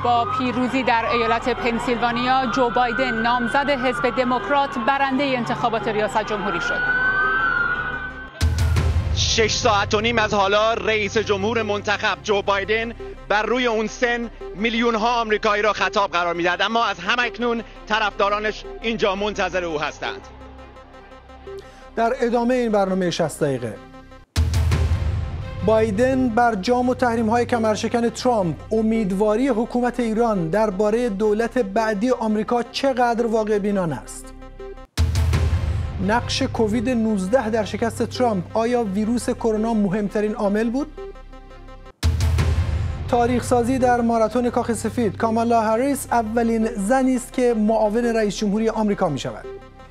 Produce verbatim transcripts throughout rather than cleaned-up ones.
با پیروزی در ایالت پنسیلوانیا، جو بایدن نامزد حزب دموکرات برنده انتخابات ریاست جمهوری شد. شش ساعت و نیم از حالا رئیس جمهور منتخب جو بایدن بر روی اون سن میلیون ها آمریکایی را خطاب قرار میدهد، اما از همکنون طرفدارانش اینجا منتظر او هستند. در ادامه این برنامه شصت دقیقه، بایدن بر جام و تحریم‌های کمرشکن ترامپ، امیدواری حکومت ایران درباره دولت بعدی آمریکا چقدر واقع بینان است؟ نقش کووید نوزده در شکست ترامپ، آیا ویروس کرونا مهمترین عامل بود؟ تاریخ سازی در ماراتون کاخ سفید، کامالا هریس اولین زنی است که معاون رئیس جمهوری آمریکا می شود.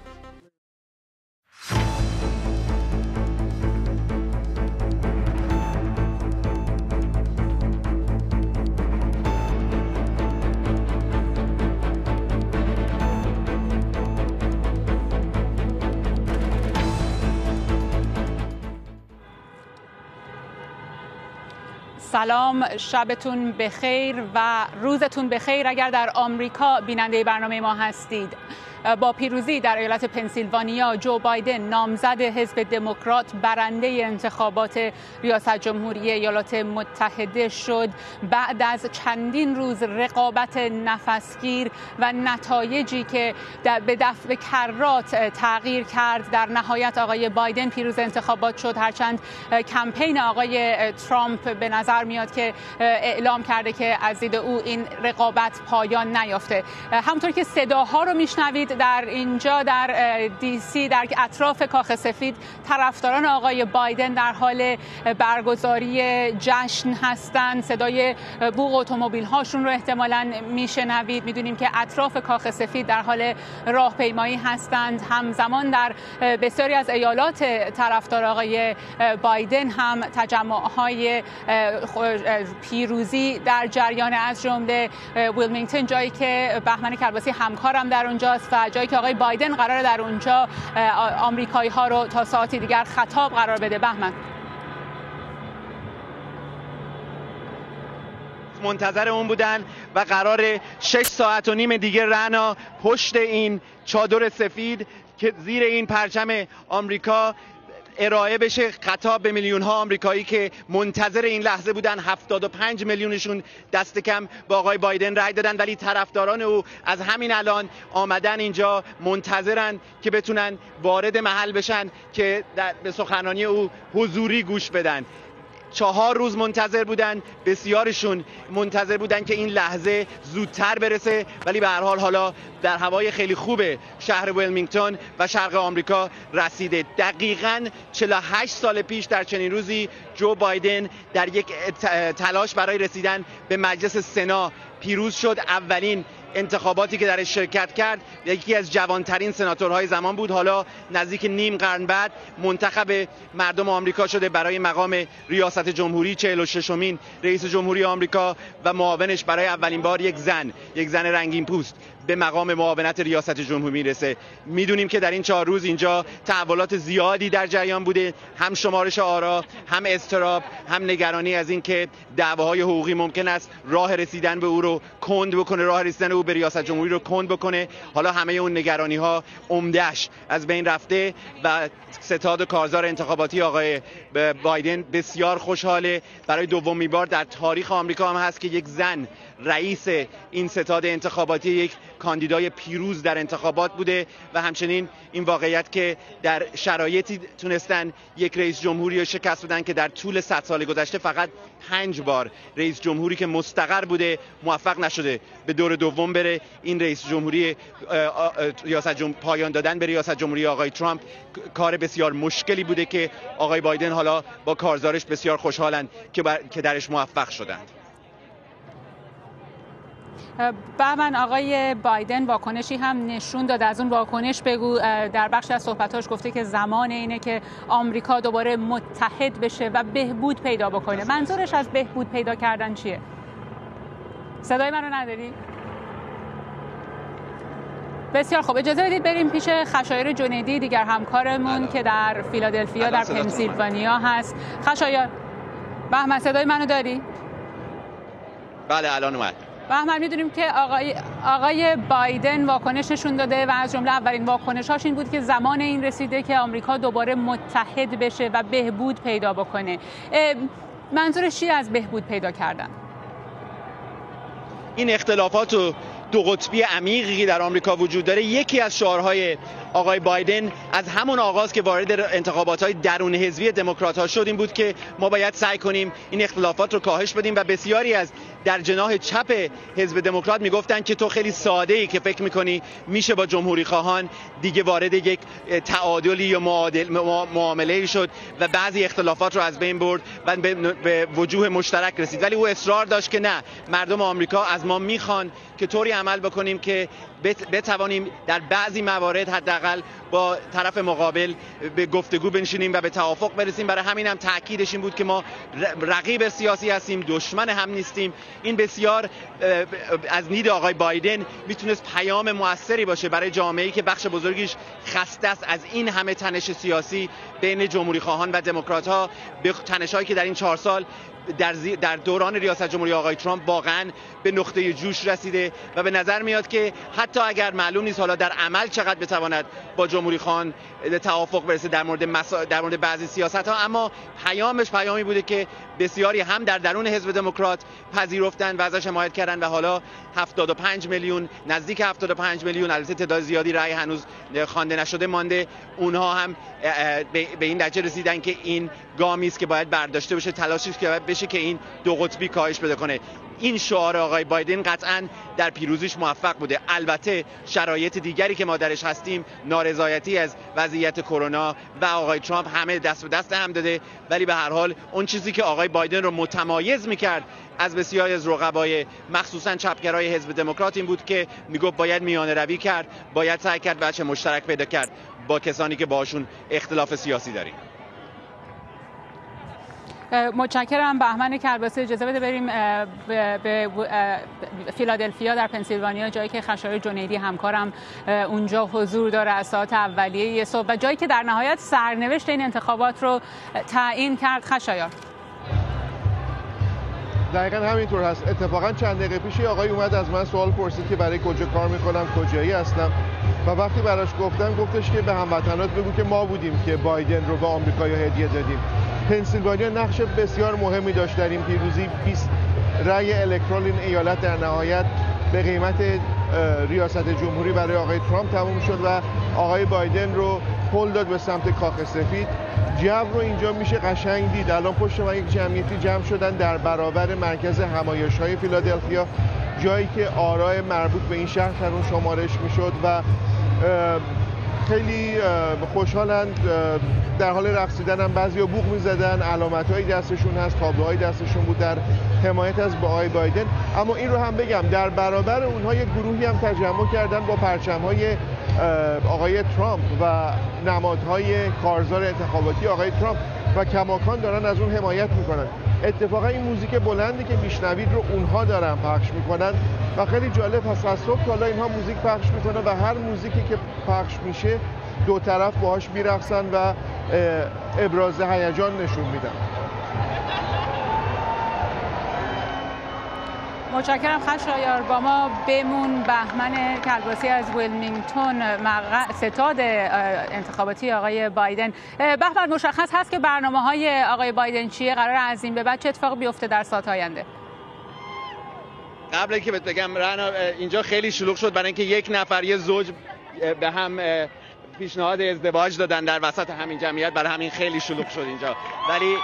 سلام، شبتون بخیر و روزتون بخیر اگر در آمریکا بیننده برنامه ما هستید. با پیروزی در ایالت پنسیلوانیا، جو بایدن نامزد حزب دموکرات برنده انتخابات ریاست جمهوری ایالات متحده شد. بعد از چندین روز رقابت نفسگیر و نتایجی که به دفع کرات تغییر کرد، در نهایت آقای بایدن پیروز انتخابات شد، هرچند کمپین آقای ترامپ به نظر میاد که اعلام کرده که از دید او این رقابت پایان نیافته. همونطور که صداها رو میشنوید در اینجا در دی سی، در اطراف کاخ سفید، طرفداران آقای بایدن در حال برگزاری جشن هستند. صدای بوق اتومبیل هاشون رو احتمالاً میشنوید. میدونیم که اطراف کاخ سفید در حال راهپیمایی هستند. همزمان در بسیاری از ایالات طرفدار آقای بایدن هم تجمع‌های پیروزی در جریان، از جمله ویلمینگتون، جایی که بهمن کرباسی همکارم در اونجاست و جایی که آقای بایدن قراره در اونجا آمریکایی ها رو تا ساعتی دیگر خطاب قرار بده. بهمن، منتظر اون بودن و قرار شش ساعت و نیم دیگه رعنا پشت این چادر سفید که زیر این پرچم آمریکا ارائه بشه، خطاب به میلیون ها آمریکایی که منتظر این لحظه بودن. هفتاد و پنج میلیونشون دست کم با آقای بایدن رای دادن، ولی طرفداران او از همین الان آمدن اینجا، منتظرن که بتونن وارد محل بشن که به سخنرانی او حضوری گوش بدن. چهار روز منتظر بودن، بسیارشون منتظر بودن که این لحظه زودتر برسه، ولی به هر حال حالا در هوای خیلی خوب شهر ویلمینگتون و شرق آمریکا رسیده. دقیقاً چهل و هشت سال پیش در چنین روزی جو بایدن در یک تلاش برای رسیدن به مجلس سنا پیروز شد. اولین انتخاباتی که درش شرکت کرد، یکی از جوانترین سناتورهای زمان بود. حالا نزدیک نیم قرن بعد منتخب مردم آمریکا شده برای مقام ریاست جمهوری، چهل و ششمین رئیس جمهوری آمریکا و معاونش برای اولین بار یک زن، یک زن رنگین پوست به مقام معاونت ریاست جمهوری میرسه. میدونیم که در این چهار روز اینجا تحولات زیادی در جریان بوده، هم شمارش آرا، هم اضطراب، هم نگرانی از این که دعواهای حقوقی ممکن است راه رسیدن به او رو کند بکنه، راه رسیدن او به ریاست جمهوری رو کند بکنه. حالا همه اون نگرانی ها عمده‌اش از بین رفته و ستاد کارزار انتخاباتی آقای بایدن بسیار خوشحاله. برای دومین بار در تاریخ آمریکا هم هست که یک زن رئیس این ستاد انتخاباتی، یک کاندیدای پیروز در انتخابات بوده و همچنین این واقعیت که در شرایطی تونستن یک رئیس جمهوری رو شکست بدن که در طول صد سال گذشته فقط پنج بار رئیس جمهوری که مستقر بوده موفق نشده به دور دوم بره. این رئیس جمهوری ریاست جمهوری پایان دادن به ریاست جمهوری آقای ترامپ کار بسیار مشکلی بوده که آقای بایدن حالا با کارزارش بسیار خوشحالند که که درش موفق شدند. بهمن، آقای بایدن واکنشی هم نشون داد. از اون واکنش بگو. در بخشی از صحبتاش گفته که زمان اینه که آمریکا دوباره متحد بشه و بهبود پیدا بکنه. منظورش از بهبود پیدا کردن چیه؟ صدای منو نداری؟ بسیار خوب، اجازه بدید بریم پیش خشایار جنیدی، دیگر همکارمون که در فیلادلفیا در پنسیلوانیا هست. خشایار، بهمن صدای منو داری؟ بله الان اومد. بهمن میدونیم که آقای آقای بایدن واکنش نشون داده و از جمله اولین واکنش‌هاش این بود که زمان این رسیده که آمریکا دوباره متحد بشه و بهبود پیدا بکنه. منظورش چی از بهبود پیدا کردن؟ این اختلافات و دو قطبی عمیقی که در آمریکا وجود داره، یکی از شعارهای آقای بایدن از همون آغاز که وارد انتخابات‌های درون حزبی دموکرات‌ها شد این بود که ما باید سعی کنیم این اختلافات رو کاهش بدیم و بسیاری از در جناح چپ حزب دموکرات میگفتن که تو خیلی ساده‌ای که فکر می‌کنی میشه با جمهوری خواهان دیگه وارد یک تعادلی یا معادل معامله‌ای شد و بعضی اختلافات رو از بین برد و به وجوه مشترک رسید. ولی او اصرار داشت که نه، مردم آمریکا از ما میخوان که طوری عمل بکنیم که بتوانیم در بعضی موارد حداقل با طرف مقابل به گفتگو بنشینیم و به توافق برسیم. برای همین هم تاکیدش این بود که ما رقیب سیاسی هستیم، دشمن هم نیستیم. این بسیار از دید آقای بایدن میتونست پیام موثری باشه برای جامعه‌ای که بخش بزرگیش خسته است از این همه تنش سیاسی بین جمهوری خواهان و دموکرات‌ها، به تنش‌هایی که در این چهار سال در, در دوران ریاست جمهوری آقای ترامپ واقعا به نقطه جوش رسیده و به نظر میاد که حتی اگر معلوم نیست حالا در عمل چقدر بتواند با جمهوری خواهان توافق برسه در مورد مسا... در مورد بعضی سیاست‌ها، اما پیامش پیامی بوده که بسیاری هم در درون حزب دموکرات پذیرفتن و ازش حمایت کردن و حالا هفتاد و پنج میلیون نزدیک هفتاد و پنج میلیون، البته تعداد زیادی رأی هنوز خوانده نشده مانده، اونها هم به این نتیجه رسیدن که این گامی است که باید برداشته بشه، تلاشی است که باید بشه که این دو قطبی کاهش پیدا کنه. این شعار آقای بایدن قطعاً در پیروزیش موفق بوده. البته شرایط دیگری که ما درش هستیم، نارضایتی از وضعیت کرونا و آقای ترامپ همه دست به دست هم داده، ولی به هر حال اون چیزی که آقای بایدن رو متمایز می‌کرد از بسیاری از رقبای مخصوصاً چپگرای حزب دموکرات این بود که میگفت باید میانه روی کرد، باید سعی کرد وجه مشترک پیدا کرد با کسانی که باشون اختلاف سیاسی داریم. متشکرم بهمن کرباسی. اجازه بده بریم به فیلادلفیا در پنسیلوانیا، جایی که خشایار جنیدی همکارم اونجا حضور داره از ساعت اولیه صبح و جایی که در نهایت سرنوشت این انتخابات رو تعیین کرد. خشایار. دقیقاً همینطور هست. اتفاقاً چند دقیقه پیش آقای اومد از من سوال پرسید که برای کجا کار میکنم، کجایی هستم و وقتی براش گفتم گفتش که به هموطنات بگو که ما بودیم که بایدن رو به آمریکایی‌ها هدیه دادیم. پنسیلوانیا نقش بسیار مهمی داشت در این پیروزی. بیست رأی الکترال این ایالت در نهایت به قیمت ریاست جمهوری برای آقای ترامپ تموم شد و آقای بایدن رو هل داد به سمت کاخ سفید. جو رو اینجا میشه قشنگ دید. الان پشت من یک جمعیتی جمع شدن در برابر مرکز همایش‌های فیلادلفیا، جایی که آراء مربوط به این شهر در اون شمارش میشد و خیلی خوشحالند. در حال رقصیدن هم بعضیا بوق میزدن، علامت‌های دستشون هست، تابلوهای دستشون بود در حمایت از آقای بایدن. اما این رو هم بگم در برابر اونها یک گروهی هم تجمع کردن با پرچم‌های آقای ترامپ و نمادهای کارزار انتخاباتی آقای ترامپ و کماکان دارن از اون حمایت میکنن. اتفاقا این موزیک بلندی که میشنوید رو اونها دارن پخش میکنن و خیلی جالب هست. از صبح تا حالا اینها موزیک پخش میکنن و هر موزیکی که پخش میشه دو طرف باهاش میرقصن و ابراز هیجان نشون میدن. متشکرم خشایار. با ما بمون. بهمن کرباسی از ویلمینگتون، ستاد انتخاباتی آقای بایدن. بهمن، مشخص هست که برنامه‌های آقای بایدن چیه؟ قرار از این به بعد چه اتفاقی بیفته در ساعات آینده؟ قبل اینکه بهت بگم رنا، اینجا خیلی شلوغ شد برای اینکه یک نفر یه زوج به هم پیشنهاد ازدواج دادن در وسط همین جمعیت، برای همین خیلی شلوغ شد اینجا. ولی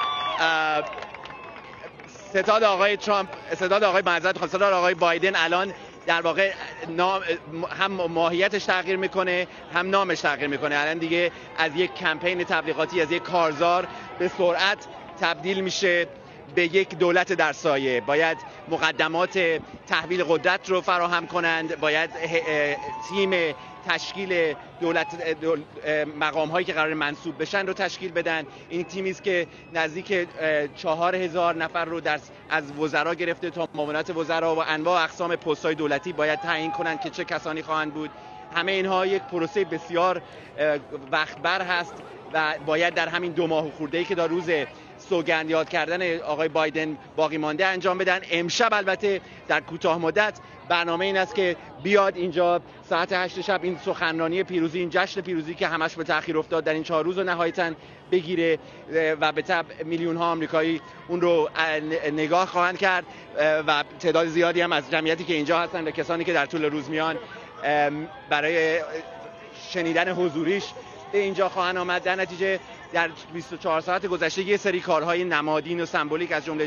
ستاد آقای ترامپ، ستاد آقای معذرت خواهم ستاد آقای بایدن الان در واقع نام هم ماهیتش تغییر میکنه هم نامش تغییر میکنه. الان دیگه از یک کمپین تبلیغاتی، از یک کارزار به سرعت تبدیل میشه به یک دولت در سایه. باید مقدمات تحویل قدرت رو فراهم کنند، باید تیم تشکیل دولت دول مقام هایی که قرار منصوب بشن رو تشکیل بدن. این تیمی است که نزدیک چهار هزار نفر رو در از وزرا گرفته تا معاونت وزرا و انواع اقسام پست های دولتی باید تعیین کنند که چه کسانی خواهند بود. همه اینها یک پروسه بسیار وقت بر هست و باید در همین دو ماه خورده ای که در روز سوگند یاد کردن آقای بایدن باقی مانده انجام بدن. امشب البته در کوتاه مدت برنامه این است که بیاد اینجا ساعت هشت شب این سخنرانی پیروزی، این جشن پیروزی که همش به تأخیر افتاد در این چهار روز رو نهایتاً بگیره و به طبع میلیون ها آمریکایی اون رو نگاه خواهند کرد و تعداد زیادی هم از جمعیتی که اینجا هستن و کسانی که در طول روز میان برای شنیدن حضوریش به اینجا خواهند آمد. در نتیجه در بیست و چهار ساعت گذشته یه سری کارهای نمادین و سمبولیک از جمله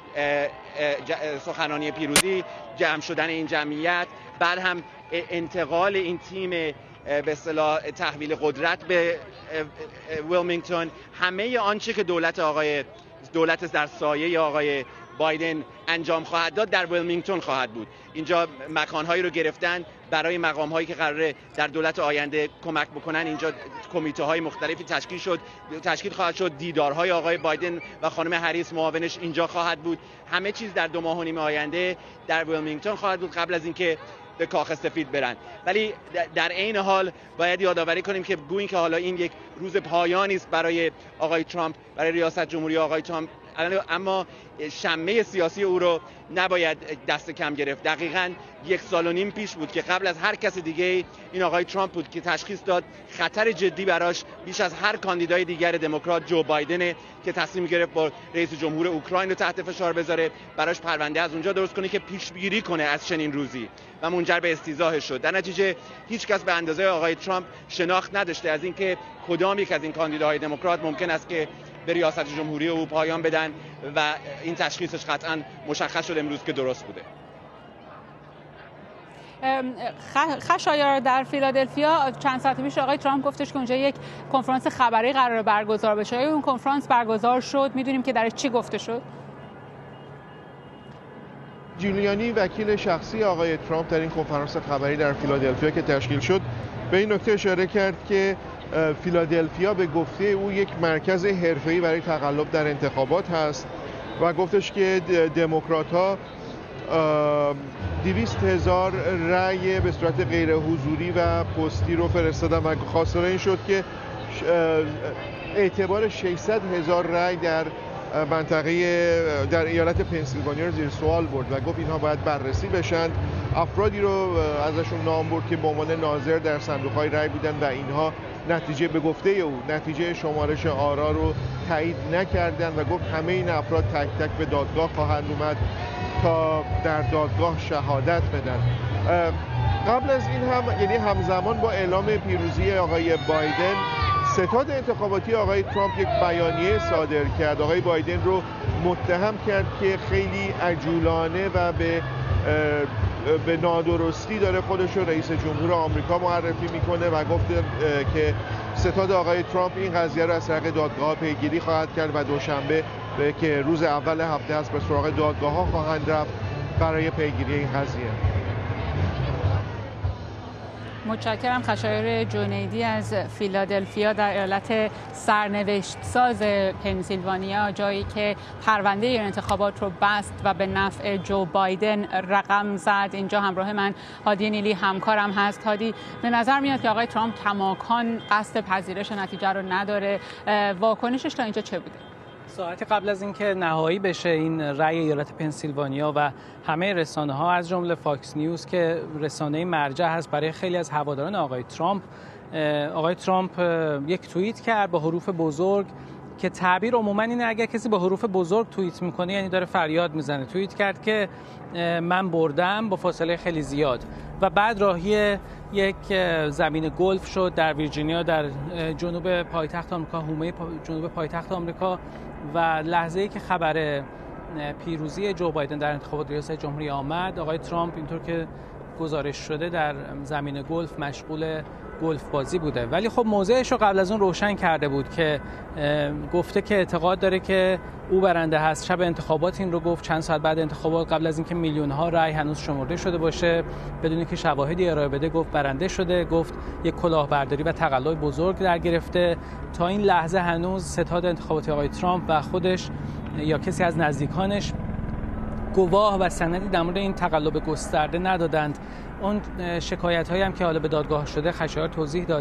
سخنرانی پیروزی، جمع شدن این جمعیت، بعد هم انتقال این تیم به اصطلاح تحویل قدرت به ویلمینگتون، همه آنچه که دولت آقای دولت در سایه آقای بایدن انجام خواهد داد در ویلمینگتون خواهد بود. اینجا مکانهایی رو گرفتن برای مقامهایی که قراره در دولت آینده کمک بکنن. اینجا کمیته های مختلفی تشکیل شد تشکیل خواهد شد. دیدارهای آقای بایدن و خانم هریس معاونش اینجا خواهد بود. همه چیز در دو ماه و نیم آینده در ویلمینگتون خواهد بود قبل از اینکه به کاخ سفید برن. ولی در عین حال باید یادآوری کنیم که گویی که حالا این یک روز پایانی است برای آقای ترامپ، برای ریاست جمهوری آقای ترامپ، اما شمه سیاسی او رو نباید دست کم گرفت. دقیقاً یک سال و نیم پیش بود که قبل از هر کس دیگه این آقای ترامپ بود که تشخیص داد خطر جدی براش بیش از هر کاندیدای دیگر دموکرات جو بایدنه که تصمیم گرفت با رئیس جمهور اوکراین رو تحت فشار بذاره، براش پرونده از اونجا درست کنه که پیشگیری کنه از چنین روزی و منجر به استیضاح شد. در نتیجه هیچ کس به اندازه آقای ترامپ شناخت نداشته از اینکه کدام یک از این کاندیداهای دموکرات ممکن است که به ریاست جمهوری او پایان بدن و این تشخیصش قطعاً مشخص شد امروز که درست بوده. خشایار در فیلادلفیا چند ساعت پیش آقای ترامپ گفتش که اونجا یک کنفرانس خبری قرار برگزار بشه. اون کنفرانس برگزار شد؟ میدونیم که درش چی گفته شد؟ جولیانی وکیل شخصی آقای ترامپ در این کنفرانس خبری در فیلادلفیا که تشکیل شد به این نکته اشاره کرد که فیلادلفیا به گفته او یک مرکز حرفه‌ای برای تقلب در انتخابات هست و گفتش که دموکرات‌ها دویست هزار رأی به صورت غیر حضوری و پستی رو فرستادن و خواستار این شد که اعتبار ششصد هزار رأی در منطقه در ایالت پنسیلوانیا رو زیر سوال برد و گفت اینها باید بررسی بشن. افرادی رو ازشون نام برد که به عنوان ناظر در صندوق‌های رأی بودن و اینها نتیجه به گفته او نتیجه شمارش آرا رو تایید نکردن و گفت همه این افراد تک تک به دادگاه خواهند اومد تا در دادگاه شهادت بدن. قبل از این هم یعنی همزمان با اعلام پیروزی آقای بایدن، ستاد انتخاباتی آقای ترامپ یک بیانیه صادر کرد. آقای بایدن رو متهم کرد که خیلی عجولانه و به به نادرستی داره خودش رو رئیس جمهور آمریکا معرفی میکنه و گفت که ستاد آقای ترامپ این قضیه رو از طریق دادگاه پیگیری خواهد کرد و دوشنبه که روز اول هفته است به سراغ دادگاه ها خواهند رفت برای پیگیری این قضیه. متشکرم. خشایار جنیدی از فیلادلفیا در ایالت سرنوشت ساز پنسیلوانیا، جایی که پرونده این انتخابات رو بست و به نفع جو بایدن رقم زد. اینجا همراه من هادی نیلی همکارم هست. هادی، به نظر میاد که آقای ترامپ کماکان قصد پذیرش نتیجه رو نداره. واکنشش تا اینجا چه بوده؟ ساعتی قبل از اینکه نهایی بشه این رأی ایالت پنسیلوانیا و همه رسانه‌ها از جمله فاکس نیوز که رسانه مرجع هست برای خیلی از هواداران آقای ترامپ، آقای ترامپ یک توییت کرد با حروف بزرگ که تعبیر عموما اینه اگر کسی با حروف بزرگ توییت میکنه یعنی داره فریاد میزنه. توییت کرد که من بردم با فاصله خیلی زیاد و بعد راهی یک زمین گلف شد در ویرجینیا در جنوب پایتخت آمریکا، حومه جنوب پایتخت آمریکا، و لحظه‌ای که خبر پیروزی جو بایدن در انتخابات ریاست جمهوری آمد، آقای ترامپ اینطور که گزارش شده در زمین گلف مشغول گلف بازی بوده. ولی خب موضعش رو قبل از اون روشن کرده بود که گفته که اعتقاد داره که او برنده هست. شب انتخابات این رو گفت، چند ساعت بعد انتخابات، قبل از اینکه میلیون ها رأی هنوز شمرده شده باشه، بدون اینکه شواهدی ارائه بده، گفت برنده شده. گفت یک کلاهبرداری و تقلای بزرگ در گرفته. تا این لحظه هنوز ستاد انتخاباتی آقای ترامپ و خودش یا کسی از نزدیکانش گواه و سندی در مورد این تقلب گسترده ندادند. اون شکایت هایی هم که حالا به دادگاه شده خشایار توضیح داد،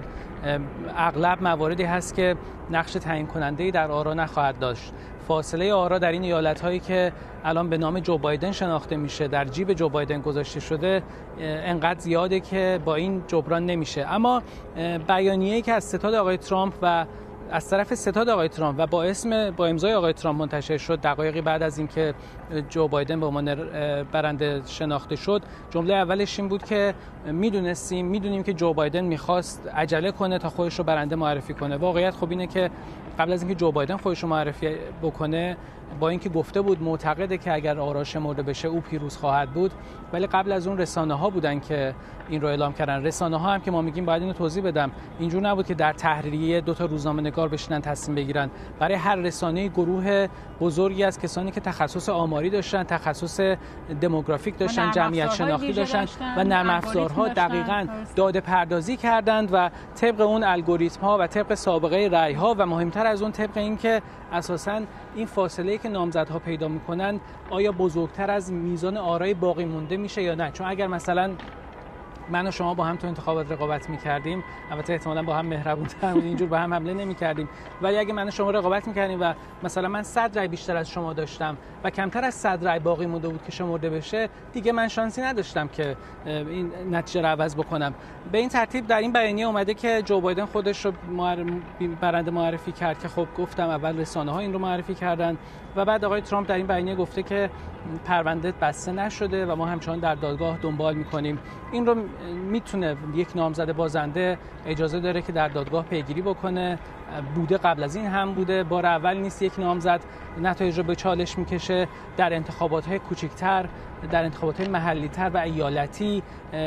اغلب مواردی هست که نقش تعیین کننده‌ای در آرا نخواهد داشت. فاصله آرا در این ایالت هایی که الان به نام جو بایدن شناخته میشه، در جیب جو بایدن گذاشته شده، انقدر زیاده که با این جبران نمیشه. اما بیانیه‌ای که از ستاد آقای ترامپ و از طرف ستاد آقای ترامپ و با اسم با امضای آقای ترامپ منتشر شد دقایقی بعد از اینکه جو بایدن به عنوان برنده شناخته شد، جمله اولش این بود که میدونستیم میدونیم که جو بایدن میخواست عجله کنه تا خودش رو برنده معرفی کنه. واقعیت خب اینه که قبل از اینکه جو بایدن خودش رو معرفی بکنه، با اینکه گفته بود معتقده که اگر آرا شمرده بشه او پیروز خواهد بود، ولی قبل از اون رسانه‌ها بودن که این رو اعلام کردن. رسانه‌ها هم که ما میگیم باید اینو توضیح بدم، اینجور نبود که در تحریریه دو تا روزنامه‌نگار بشینن تصمیم بگیرن. برای هر رسانه‌ای گروه بزرگی از کسانی که تخصص آماری داشتن، تخصص دموگرافیک داشتن، جمعیت شناختی داشتن و نرم افزارها دقیقاً داده پردازی کردند و طبق اون الگوریتم‌ها و طبق سابقه رأی‌ها و مهمتر از اون طبق اینکه اساساً این فاصله‌ای که نامزدها پیدا می‌کنن آیا بزرگتر از میزان آرای باقی مونده میشه یا نه. چون اگر مثلا من و شما با هم تو انتخابات رقابت می‌کردیم، البته احتمالاً با هم مهربون‌تر بودیم، اینجور با هم حمله نمی‌کردیم، ولی اگه من و شما رقابت می‌کردیم و مثلا من صد رای بیشتر از شما داشتم و کمتر از صد رای باقی مونده بود که شمرده بشه، دیگه من شانسی نداشتم که این نتیجه رو عوض بکنم. به این ترتیب در این بیانیه اومده که جو بایدن خودش رو برنده معرفی کرد که خب گفتم اول رسانه‌ها این رو معرفی کردن و بعد آقای ترامپ در این بیانیه گفته که پرونده بسته نشده و ما همچنان در دادگاه دنبال می‌کنیم. این رو میتونه یک نامزد بازنده اجازه داره که در دادگاه پیگیری بکنه. بوده قبل از این هم بوده، بار اول نیست یک نامزد نتایج رو به چالش میکشه. در انتخابات‌های کوچکتر، در انتخابات‌های محلی‌تر و ایالتی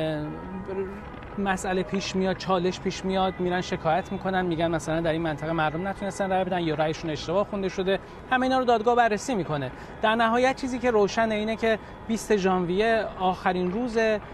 مسئله پیش میاد، چالش پیش میاد، میرن شکایت میکنن، میگن مثلا در این منطقه مردم نتونستن رأی بدن یا رأیشون اشتباه خونده شده. همه اینا رو دادگاه بررسی میکنه. در نهایت چیزی که روشنه اینه که بیست ژانویه آخرین روز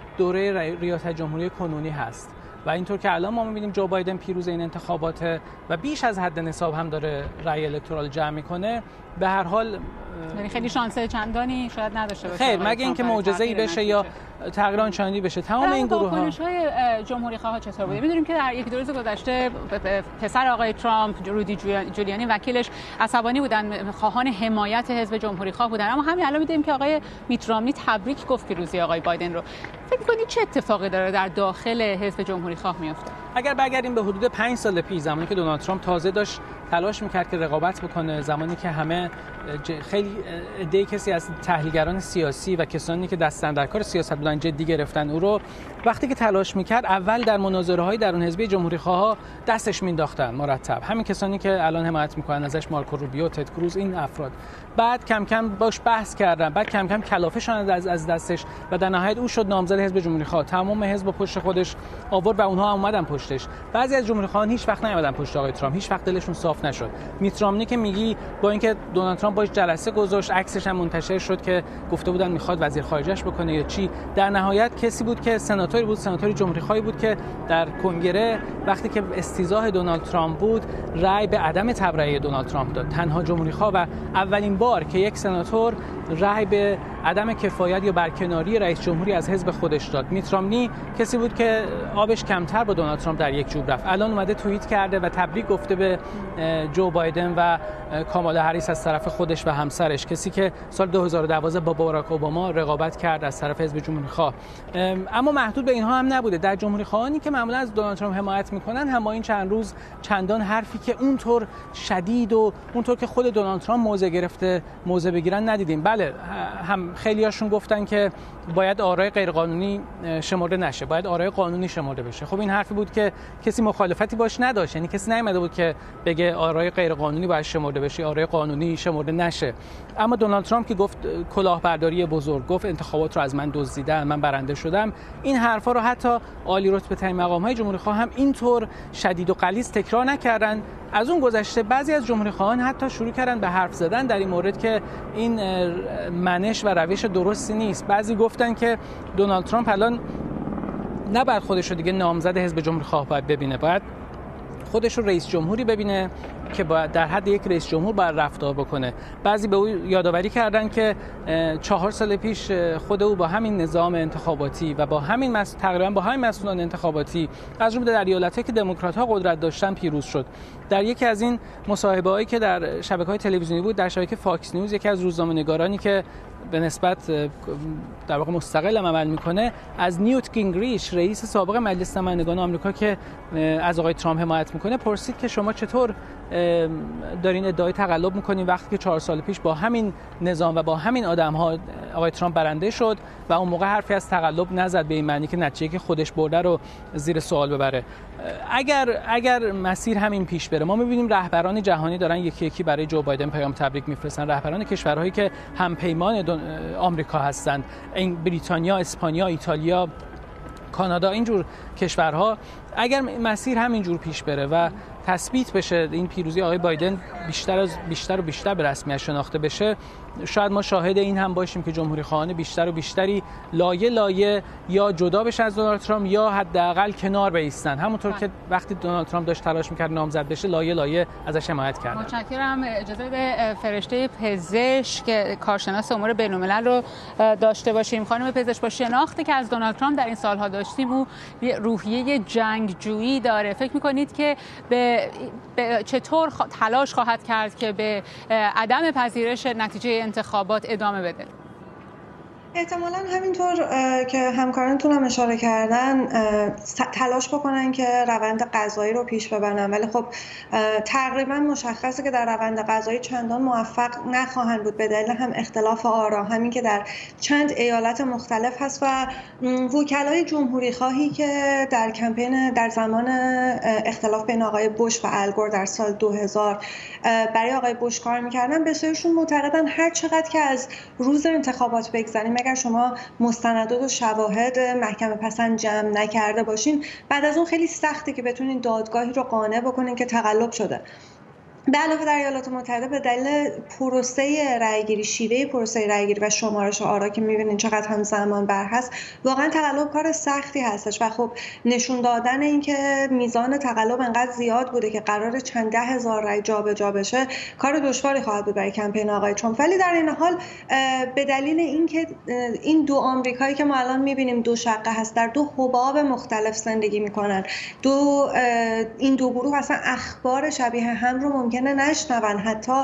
دوره ریاست جمهوری کنونی هست و اینطور که الان ما می‌بینیم جو بایدن پیروز این انتخابات و بیش از حد نصاب هم داره رأی الکترال جمع میکنه. به هر حال یعنی خیلی شانس چندانی شاید نداشته باشه، خیر مگه اینکه معجزه‌ای بشه یا تغییر آنچنانی بشه. تمام این گروه‌ها واکنش‌های جمهوری خواها چطور بوده؟ می‌دونیم که در یک دو روز گذشته پسر آقای ترامپ، رودی جولیانی، وکیلش عصبانی بودن، خواهان حمایت حزب جمهوری خواه بودن، اما همین الان می‌دونیم که آقای میت رامنی تبریک گفت پیروزی آقای بایدن رو. فکر می‌کنید چه اتفاقی داره در داخل حزب جمهوری خواه میفته؟ اگر برگردیم به حدود پنج سال پیش، زمانی که دونالد ترامپ تازه داشت تلاش می‌کرد که رقابت بکنه، زمانی که همه خیلی عده کسی از تحلیلگران سیاسی و کسانی که دستن در کار سیاست بودن جدی گرفتن او رو، وقتی که تلاش میکرد اول در مناظره‌های درون حزبی جمهوری خواها دستش مینداختن مرتب، همین کسانی که الان حمایت میکنن ازش، مارکو روبیو، تد کروز، این افراد. بعد کم کم باش بحث کردن، بعد کم کم کلافه‌شان از از دستش و در نهایت او شد نامزد حزب جمهوری خواه. تمام حزب پشت خودش آورد و اونها هم اومدن پشتش. بعضی از جمهوری خواهان هیچ وقت نیومدن پشت آقای ترامپ، هیچ وقت دلشون صاف نشد. میت رامنی که میگی با اینکه دونالد ترامپ باش جلسه گذاشت، عکسش هم منتشر شد که گفته بودن میخواد وزیر خارجه‌اش بکنه یا چی، در نهایت کسی بود که سناتوری بود، سناتوری جمهوری خواهی بود که در کنگره وقتی که استیضاح دونالد ترامپ بود رأی به عدم تبرئه دونالد ترامپ داد. تنها جمهوری خواه و اولین بار که یک سناتور رأی به عدم کفایت یا برکناری رئیس جمهوری از حزب خودش داد. میت رامنی کسی بود که آبش کمتر با دونالد ترامپ در یک جوب رفت. الان اومده توییت کرده و تبریک گفته به جو بایدن و کامالا هریس از طرف خودش و همسرش، کسی که سال دو هزار و دوازده با باراک اوباما رقابت کرد از طرف حزب جمهوری خواه. اما محدود به اینها هم نبوده. در جمهوری خواهانی که معمولا از دونالد ترامپ حمایت میکنن هم این چند روز چندان حرفی که اونطور شدید و اونطور که خود دونالد ترامپ موضع گرفته موضع بگیرن ندیدیم. بله، هم خیلیاشون گفتن که باید آرای غیرقانونی شمرده نشه، باید آرای قانونی شمرده بشه. خب این حرفی بود که کسی مخالفتی باش نداشت، یعنی کسی نیامده بود که بگه آرای غیرقانونی باید شمرده بشه، آرای قانونی شمرده نشه. اما دونالد ترامپ که گفت کلاهبرداری بزرگ، گفت انتخابات رو از من دزدیدن، من برنده شدم، این حرفا رو حتی عالی رتبه ترین مقام‌های جمهوری خواه هم اینطور شدید و غلیظ تکرار نکردن. از اون گذشته بعضی از جمهوری خواهان حتی شروع کردن به حرف زدن در این مورد که این منش و روش درستی نیست. بعضی گفتن که دونالد ترامپ الان نباید خودش رو دیگه نامزد حزب جمهوری خواه باید ببینه، باید خودش رو رئیس جمهوری ببینه که با در حد یک رئیس جمهور باید رفتار بکنه. بعضی به او یادآوری کردن که چهار سال پیش خود او با همین نظام انتخاباتی و با همین مس... تقریبا با همین مسئولان انتخاباتی از جمله در ایالت‌هایی که دموکرات‌ها قدرت داشتن پیروز شد. در یکی از این مصاحبه‌هایی که در شبکه‌های تلویزیونی بود، در شبکه فاکس نیوز، یکی از روزنامه‌نگارانی که به نسبت در واقع مستقل عمل میکنه از نیوت گینگریچ، رئیس سابق مجلس نمایندگان آمریکا که از آقای ترامپ حمایت میکنه، پرسید که شما چطور دارین ادعای تقلب میکنین وقتی که چهار سال پیش با همین نظام و با همین آدم‌ها آقای ترامپ برنده شد و اون موقع حرفی از تقلب نزد به این معنی که نتیجه‌ای که خودش برده رو زیر سوال ببره. اگر اگر مسیر همین پیش بره، ما می‌بینیم رهبران جهانی دارن یکی یکی برای جو بایدن پیام تبریک میفرستن، رهبران کشورهایی که همپیمان آمریکا هستند، این بریتانیا، اسپانیا، ایتالیا، کانادا، اینجور کشورها. اگر مسیر همینجور پیش بره و تثبیت بشه این پیروزی آقای بایدن بیشتر از بیشتر و بیشتر به رسمیت شناخته بشه، شاید ما شاهد این هم باشیم که جمهوری خواهان بیشتر و بیشتری لایه لایه یا جدا بشه از دونالد ترامپ یا حداقل کنار بایستن، همونطور که وقتی دونالد ترامپ داشت تلاش می‌کرد نامزد بشه لایه لایه ازش حمایت کردن. متشکرم. اجازه بده فرشته پزشک که کارشناس امور بین‌الملل رو داشته باشیم. خانم پزشک، با شناختی که از دونالد ترامپ در این سال‌ها داشتیم، او روحیه جنگجویی داره. فکر می‌کنید که به, به چطور تلاش خواهد کرد که به عدم پذیرش نتیجه انتخابات ادامه بده؟ احتمالاً همینطور که همکارانتون هم اشاره کردن تلاش بکنن که روند قضایی رو پیش ببرن، ولی خب تقریبا مشخصه که در روند قضایی چندان موفق نخواهند بود به دلیل هم اختلاف آرا، همین که در چند ایالت مختلف هست و وکلای جمهوری خواهی که در کمپین در زمان اختلاف بین آقای بوش و الگور در سال دو هزار برای آقای بوش کار میکردن، بسیارشون معتقدن هر چقدر که از روز انتخابات بگذریم، اگر شما مستندات و شواهد محکمه پسند جمع نکرده باشین، بعد از اون خیلی سخته که بتونین دادگاهی رو قانع بکنین که تقلب شده. به علاوه در ایالات متحده به دلیل پروسه رأیگیری، شیوه پروسه رأیگیری و شمارش آرا که می‌بینین چقدر هم زمان بر هست، واقعا تقلب کار سختی هستش و خب نشون دادن این که میزان تقلب انقدر زیاد بوده که قرار چند ده هزار رأی جابجا بشه، کار دشواری خواهد بود برای کمپین آقای ترامپ. ولی در این حال به دلیل اینکه این دو آمریکایی که ما الان می‌بینیم دو شقه هست، در دو حباب مختلف زندگی می‌کنن، دو این دو گروه اصلا اخبار شبیه هم رو ممکن نه نشنون، حتی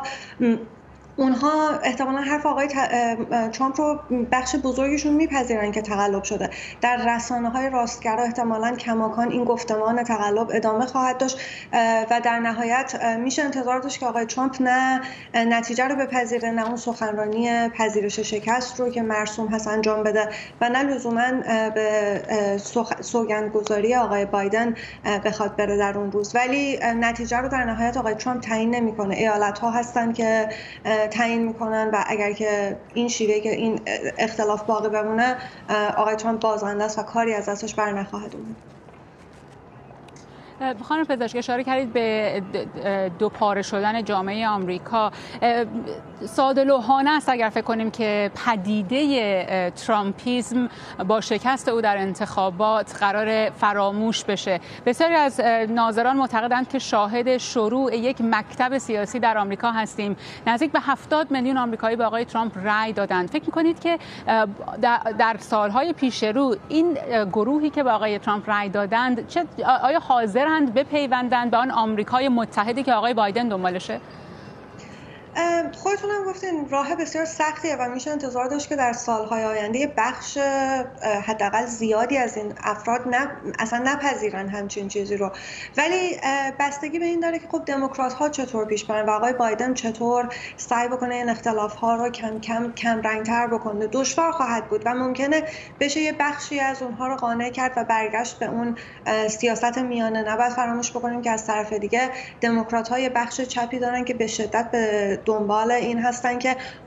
اونها احتمالاً حرف آقای ترامپ رو بخش بزرگشون میپذیرن که تقلب شده. در رسانه‌های راستگرا احتمالاً کماکان این گفتمان تقلب ادامه خواهد داشت و در نهایت میشه انتظار داشت که آقای ترامپ نه نتیجه رو بپذیره، نه اون سخنرانی پذیرش شکست رو که مرسوم هست انجام بده و نه لزوماً به سوگندگذاری آقای بایدن بخواد بره در اون روز. ولی نتیجه رو در نهایت آقای ترامپ تعیین نمی‌کنه، ایالت‌ها هستن که تعیین میکنن و اگر که این شیوه که این اختلاف باقی بمونه، آقای ترامپ بازنده است و کاری از دستش بر نخواهد اومد. خانم پزشک، اشاره کردید به دو پاره شدن جامعه آمریکا. ساده لوحانه است اگر فکر کنیم که پدیده ترامپیسم با شکست او در انتخابات قرار فراموش بشه. بسیاری از ناظران معتقدند که شاهد شروع یک مکتب سیاسی در آمریکا هستیم. نزدیک به هفتاد میلیون آمریکایی به آقای ترامپ رأی دادند. فکر می‌کنید که در سالهای پیش رو این گروهی که به آقای ترامپ رأی دادند چه آیا حاضر بپیوندند به آن آمریکای متحدی که آقای بایدن دنبالشه؟ خودتون هم گفتین راه بسیار سختیه و میشه انتظار داشت که در سالهای آینده بخش حداقل زیادی از این افراد نه اصلا نپذیرن همچین چیزی رو. ولی بستگی به این داره که خب دموکرات ها چطور پیش برن و آقای بایدن چطور سعی بکنه این اختلاف ها رو کم کم کم رنگ تر بکنه. دشوار خواهد بود و ممکنه بشه یه بخشی از اونها رو قانع کرد و برگشت به اون سیاست میانه. نباید فراموش بکنیم که از طرف دیگه دموکرات ها یه بخش چپی دارن که به شدت به دنبال این هستن که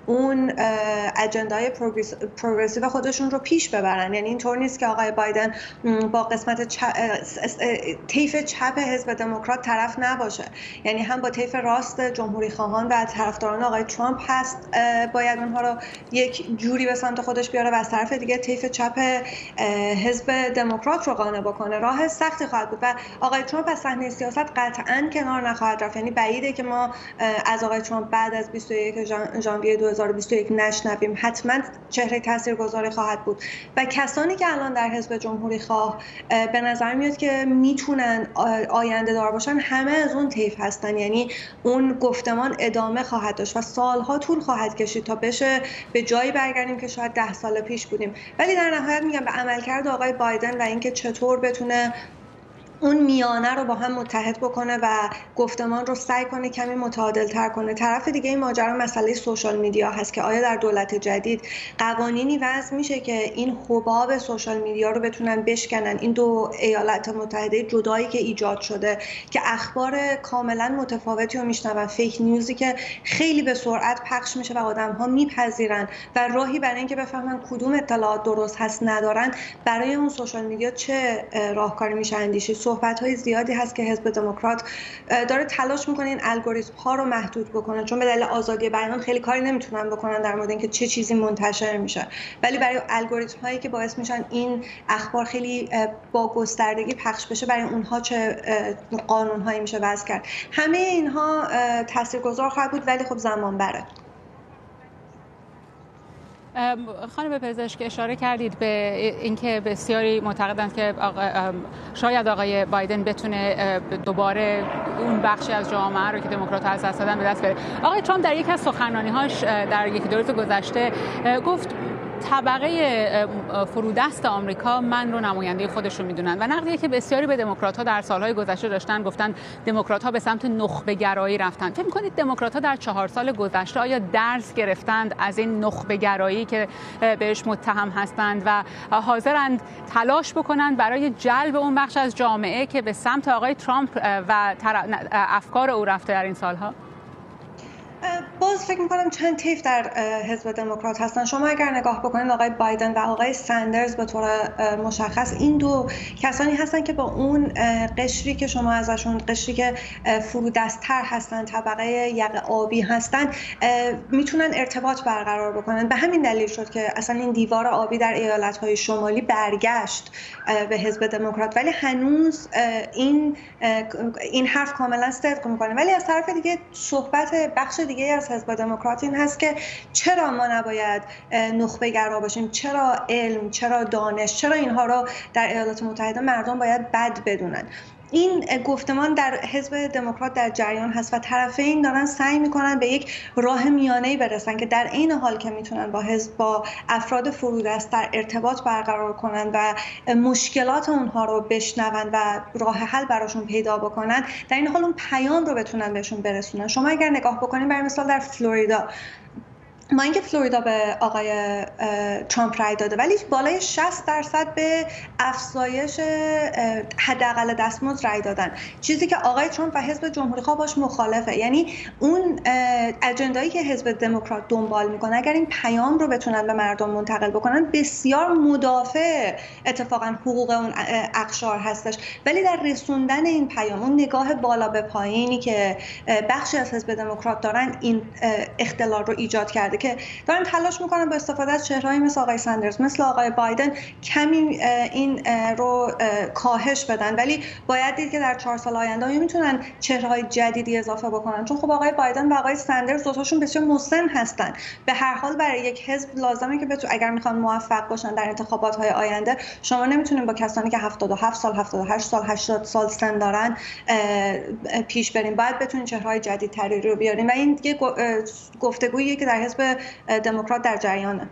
اون اجندای پروگرسیو خودشون رو پیش ببرن. یعنی اینطور نیست که آقای بایدن با قسمت چپ، طیف چپ حزب دموکرات طرف نباشه، یعنی هم با طیف راست جمهوری خواهان و طرفداران آقای ترامپ هست، باید اونها رو یک جوری به سمت خودش بیاره و از طرف دیگه طیف چپ حزب دموکرات رو قانع بکنه. راه سختی خواهد بود و آقای ترامپ از صحنه سیاست قطعاً کنار نخواهد رفت. یعنی بعیده که ما از آقای ترامپ بعد از بیست و یک ژانویه دو هزار و بیست و یک نشنویم. حتما چهره تاثیرگذاری خواهد بود و کسانی که الان در حزب جمهوری خواه به نظر میاد که میتونن آینده دار باشن همه از اون طیف هستن. یعنی اون گفتمان ادامه خواهد داشت و سالها طول خواهد کشید تا بشه به جایی برگردیم که شاید ده سال پیش بودیم. ولی در نهایت میگم به عملکرد آقای بایدن و اینکه چطور بتونه اون میانه رو با هم متحد بکنه و گفتمان رو سعی کنه کمی متعادل تر کنه. طرف دیگه این ماجرا مسئله سوشال میدیا هست که آیا در دولت جدید قوانینی وضع میشه که این حباب سوشال میدیا رو بتونن بشکنن. این دو ایالات متحده جدایی که ایجاد شده که اخبار کاملا متفاوتی رو میشنون، فیک نیوزی که خیلی به سرعت پخش میشه و آدم‌ها میپذیرن و راهی برای اینکه بفهمن کدوم اطلاعات درست هست ندارن، برای اون سوشال میدیا چه راهکاری میشه اندیشید. صحبت‌های زیادی هست که حزب دموکرات داره تلاش میکنه این الگوریتم ها رو محدود بکنه، چون به دلیل آزادی بیان خیلی کاری نمیتونن بکنن در مورد اینکه چه چیزی منتشر میشه، ولی برای الگوریتم هایی که باعث میشن این اخبار خیلی با گستردگی پخش بشه، برای اونها چه قانون هایی میشه وضع کرد. همه اینها تاثیرگذار خواهد بود، ولی خب زمان بره. خانم پزشک، اشاره کردید به اینکه بسیاری معتقدند که آقا شاید آقای بایدن بتونه دوباره اون بخشی از جامعه رو که دموکرات‌ها از دست دادن به دست بیاره. آقای ترامپ در یک از سخنرانی‌هاش در یکی دو روز گذشته گفت طبقه فرودست آمریکا من رو نماینده خودشون میدونن و نقدی که بسیاری به دموکرات‌ها در سالهای گذشته داشتن، گفتن دموکرات‌ها به سمت نخبه گرایی رفتن. فکر می‌کنید دموکرات‌ها در چهار سال گذشته آیا درس گرفتند از این نخبه گرایی که بهش متهم هستند و حاضرند تلاش بکنند برای جلب اون بخش از جامعه که به سمت آقای ترامپ و افکار او رفته در این سالها؟ باز فکر میکنم چند طیف در حزب دموکرات هستن. شما اگر نگاه بکنید آقای بایدن و آقای سندرز به طور مشخص این دو کسانی هستن که با اون قشری که شما ازشون، قشری که فرودست‌تر هستن، طبقه یقه آبی هستن، میتونن ارتباط برقرار بکنن. به همین دلیل شد که اصلا این دیوار آبی در ایالت‌های شمالی برگشت به حزب دموکرات، ولی هنوز این این حرف کاملا صدق میکنه. ولی از طرف دیگه صحبت بخش دیگه از حزب دموکرات این هست که چرا ما نباید نخبه گرا باشیم، چرا علم، چرا دانش، چرا اینها رو در ایالات متحده مردم باید بد بدونن. این گفتمان در حزب دموکرات در جریان هست و طرفین دارن سعی میکنن به یک راه میانه‌ای برسن که در عین حال که میتونن با حزب با افراد فرودست در ارتباط برقرار کنن و مشکلات اونها رو بشنون و راه حل براشون پیدا بکنن، در این حال اون پیام رو بتونن بهشون برسونن. شما اگر نگاه بکنید برای مثال در فلوریدا، ما اینکه فلوریدا به آقای ترامپ رای داده، ولی بالای شصت درصد به افزایش حداقل دستمزد رای دادن، چیزی که آقای ترامپ و حزب جمهوری‌خواه باش مخالفه. یعنی اون اجندایی که حزب دموکرات دنبال میکنه، اگر این پیام رو بتونن به مردم منتقل بکنن، بسیار مدافع اتفاقا حقوق اون اقشار هستش. ولی در رسوندن این پیام، اون نگاه بالا به پایینی که بخشی از حزب دموکرات دارن، این اختلال رو ایجاد کرده که دارن تلاش میکنن با استفاده از چهرهایی مثل آقای سندرز، مثل آقای بایدن کمی این رو کاهش بدن. ولی باید دید که در چهار سال آینده میتونن چهرههای جدیدی اضافه بکنن، چون خب آقای بایدن و آقای سندرز دوتاشون بسیار مسن هستن. به هر حال برای یک حزب لازمه که بتو اگر میخوان موفق باشن در انتخابات های آینده، شما نمیتونین با کسانی که هفتاد و هفت سال، هفتاد و هشت سال، هشتاد سال سن دارن پیش بریم. باید بتونین چهرههای جدیدتری رو بیارین و این دیگه گفتگویی که در حزب دموکرات در جریانه.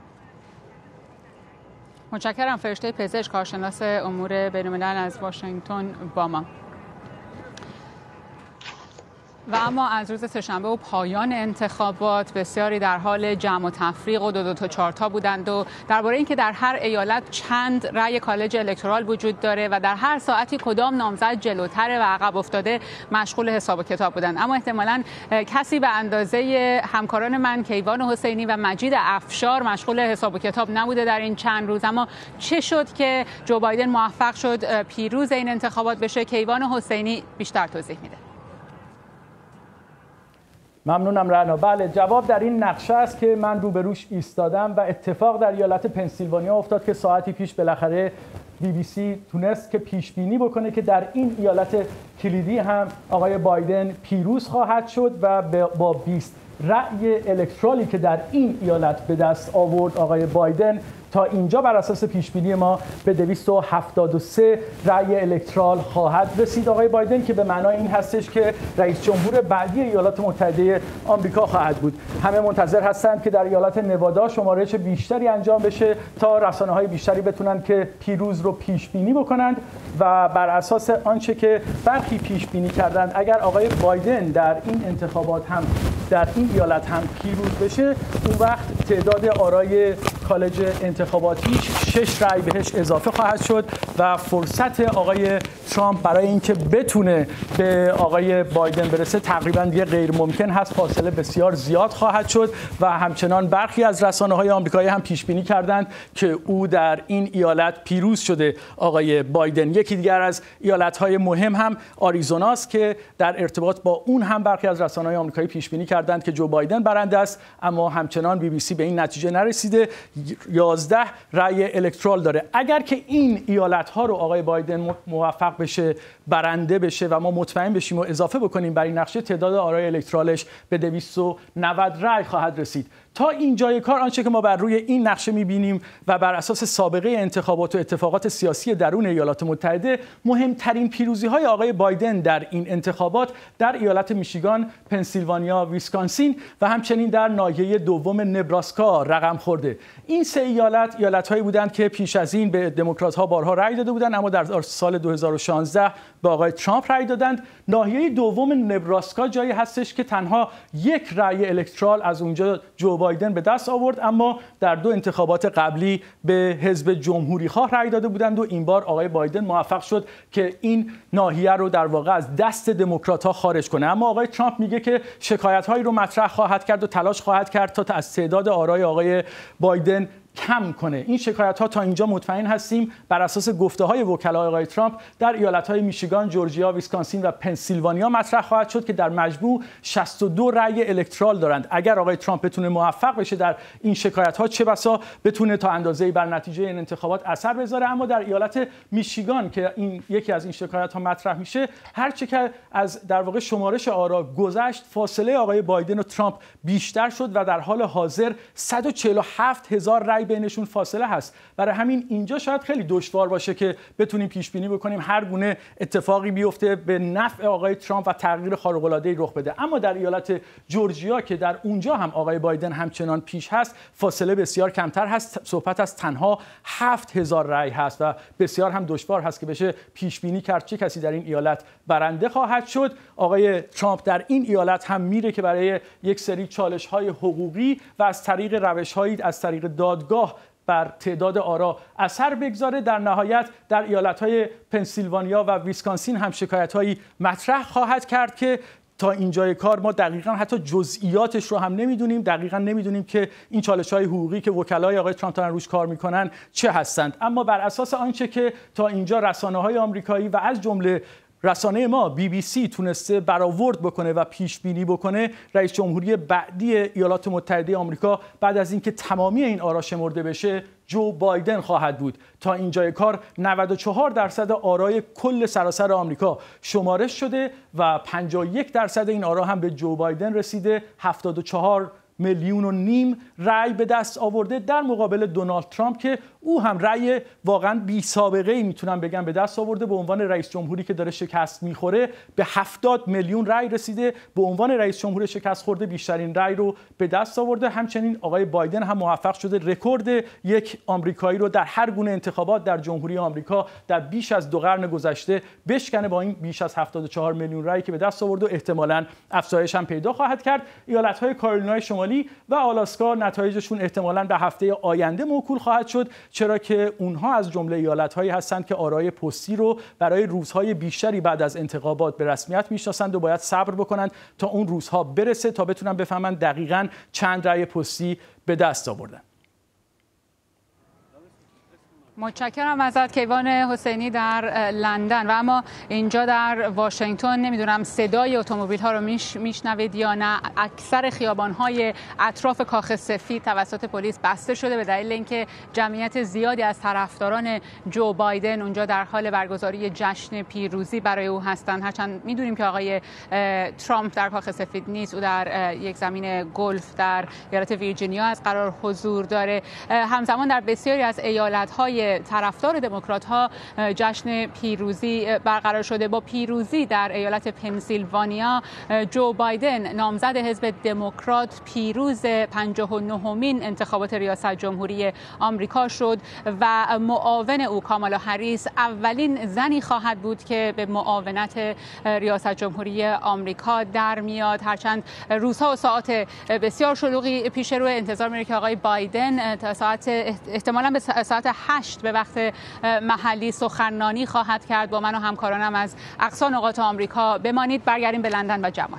متشکرم. فرشته پزشک، کارشناس امور بین‌الملل از واشنگتن با ما. و اما از روز سه‌شنبه و پایان انتخابات بسیاری در حال جمع و تفریق و دو دو تا چهار تا بودند و درباره اینکه در هر ایالت چند رأی کالج الکترال وجود داره و در هر ساعتی کدام نامزد جلوتره و عقب افتاده مشغول حساب و کتاب بودند. اما احتمالاً کسی به اندازه همکاران من کیوان حسینی و مجید افشار مشغول حساب و کتاب نبوده در این چند روز. اما چه شد که جو بایدن موفق شد پیروز این انتخابات بشه؟ کیوان حسینی بیشتر توضیح میده. ممنونم رعنا. بله، جواب در این نقشه است که من روبروش ایستادم و اتفاق در ایالت پنسیلوانیا افتاد که ساعتی پیش بالاخره بی بی سی تونست که پیش بینی بکنه که در این ایالت کلیدی هم آقای بایدن پیروز خواهد شد و با بیست رأی الکترالی که در این ایالت به دست آورد آقای بایدن تا اینجا بر اساس پیشبینی ما به دویست و هفتاد و سه رأی الکترال خواهد رسید آقای بایدن، که به معنای این هستش که رئیس جمهور بعدی ایالات متحده آمریکا خواهد بود. همه منتظر هستند که در ایالت نوادا شمارش بیشتری انجام بشه تا رسانه‌های بیشتری بتونن که پیروز رو پیش بینی بکنند و بر اساس آنچه که برخی پیش بینی کردند اگر آقای بایدن در این انتخابات هم در این ایالت هم پیروز بشه، اون وقت تعداد آرای کالج انتخاباتی شش رأی بهش اضافه خواهد شد و فرصت آقای ترامپ برای اینکه بتونه به آقای بایدن برسه تقریبا دیگه غیر ممکن هست. فاصله بسیار زیاد خواهد شد و همچنان برخی از رسانه‌های آمریکایی هم پیش بینی کردند که او در این ایالت پیروز شده آقای بایدن. یکی دیگر از ایالت‌های مهم هم آریزوناست که در ارتباط با اون هم برخی از رسانه‌های آمریکایی پیش بینی کردند که جو بایدن برنده است، اما همچنان بی بی سی به این نتیجه نرسیده. یازده رأی الکترال داره. اگر که این ایالت‌ها رو آقای بایدن موفق بشه برنده بشه و ما مطمئن بشیم و اضافه بکنیم بر این نقشه، تعداد آرای الکترالش به دویست و نود رأی خواهد رسید. تا اینجای کار آنچه که ما بر روی این نقشه می‌بینیم و بر اساس سابقه انتخابات و اتفاقات سیاسی درون ایالات متحده، مهمترین پیروزی‌های آقای بایدن در این انتخابات در ایالت میشیگان، پنسیلوانیا، ویسکانسین و همچنین در ناحیه دوم نبراسکا رقم خورده. این سه ایالت ایالت‌هایی بودند که پیش از این به دموکرات‌ها بارها رأی داده بودند، اما در سال دو هزار و شانزده به آقای ترامپ رأی دادند. ناحیه دوم نبراسکا جایی هستش که تنها یک رأی الکترال از اونجا جو بایدن به دست آورد، اما در دو انتخابات قبلی به حزب جمهوری خواه رأی داده بودند و این بار آقای بایدن موفق شد که این ناحیه رو در واقع از دست دموکرات‌ها خارج کنه. اما آقای ترامپ میگه که شکایت‌هایی رو مطرح خواهد کرد و تلاش خواهد کرد تا از تعداد آرای آقای بایدن کم کنه. این شکایت‌ها تا اینجا مطمئن هستیم بر اساس گفته‌های وکلای آقای ترامپ در ایالت‌های میشیگان، جورجیا، ویسکانسین و پنسیلوانیا مطرح خواهد شد که در مجموع شصت و دو رأی الکترال دارند. اگر آقای ترامپ بتونه موفق بشه در این شکایت‌ها، چه بسا بتونه تا اندازه‌ای بر نتیجه این انتخابات اثر بذاره. اما در ایالت میشیگان که این یکی از این شکایت‌ها مطرح میشه، هر چه که از در واقع شمارش آرا گذشت، فاصله آقای بایدن و ترامپ بیشتر شد و در حال حاضر صد و چهل و هفت هزار رأی بینشون فاصله هست. برای همین اینجا شاید خیلی دشوار باشه که بتونیم پیش بینی بکنیم هر گونه اتفاقی بیفته به نفع آقای ترامپ و تغییر خارق العاده رخ بده. اما در ایالت جورجیا که در اونجا هم آقای بایدن همچنان پیش هست، فاصله بسیار کمتر هست. صحبت از تنها هفت هزار رأی هست و بسیار هم دشوار هست که بشه پیش بینی کرد چه کسی در این ایالت برنده خواهد شد. آقای ترامپ در این ایالت هم میره که برای یک سری چالش‌های حقوقی و از طریق روش‌هایی از طریق دادگاه بر تعداد آرا اثر بگذاره. در نهایت در ایالت‌های پنسیلوانیا و ویسکانسین هم شکایت‌هایی مطرح خواهد کرد که تا اینجای کار ما دقیقاً حتی جزئیاتش رو هم نمیدونیم. دقیقاً نمیدونیم که این چالش‌های حقوقی که وکلای آقای ترامپ دارن روش کار میکنن چه هستند. اما بر اساس آنچه که تا اینجا رسانه‌های آمریکایی و از جمله رسانه ما بی بی سی تونسته برآورد بکنه و پیش بینی بکنه، رئیس جمهوری بعدی ایالات متحده آمریکا بعد از اینکه تمامی این آرا شمرده بشه جو بایدن خواهد بود. تا اینجای کار نود و چهار درصد آرای کل سراسر آمریکا شمارش شده و پنجاه و یک درصد این آرا هم به جو بایدن رسیده. هفتاد و چهار میلیون و نیم رأی به دست آورده در مقابل دونالد ترامپ که او هم رأی واقعا بی سابقه ای میتونم بگم به دست آورده. به عنوان رئیس جمهوری که داره شکست میخوره به هفتاد میلیون رأی رسیده. به عنوان رئیس جمهور شکست خورده بیشترین رأی رو به دست آورده. همچنین آقای بایدن هم موفق شده رکورد یک آمریکایی رو در هر گونه انتخابات در جمهوری آمریکا در بیش از دو قرن گذشته بشکنه با این بیش از هفتاد و چهار میلیون رأی که به دست آورده و احتمالاً افزایش هم پیدا خواهد کرد. ایالت‌های کارولینای شمالی و آلاسکا نتایجشون احتمالاً به هفته آینده موکول خواهد شد، چرا که اونها از جمله ایالت‌هایی هستند که آرای پستی رو برای روزهای بیشتری بعد از انتخابات به رسمیت میشناسند و باید صبر بکنند تا اون روزها برسه تا بتونن بفهمن دقیقاً چند رأی پستی به دست آوردن. متشکرم ازت کیوان حسینی در لندن. و اما اینجا در واشنگتن نمیدونم صدای اتومبیل ها رو میش میشنوید یا نه، اکثر خیابان های اطراف کاخ سفید توسط پلیس بسته شده به دلیل اینکه جمعیت زیادی از طرفداران جو بایدن اونجا در حال برگزاری جشن پیروزی برای او هستند. هرچند میدونیم که آقای ترامپ در کاخ سفید نیست، او در یک زمین گلف در ایالت ویرجینیا از قرار حضور داره. همزمان در بسیاری از ایالت های طرفدار دموکرات ها جشن پیروزی برقرار شده. با پیروزی در ایالت پنسیلوانیا جو بایدن نامزد حزب دموکرات پیروز پنجاه و نهمین انتخابات ریاست جمهوری آمریکا شد و معاون او کامالا هریس اولین زنی خواهد بود که به معاونت ریاست جمهوری آمریکا در میاد. هرچند روزها و ساعات بسیار شلوغی پیش رو، انتظار میره که آقای بایدن تا ساعت احتمالاً به ساعت هشت به وقت محلی سخنرانی خواهد کرد. با من و همکارانم از اقصا نقاط آمریکا بمانید. برگردیم به لندن و جمال.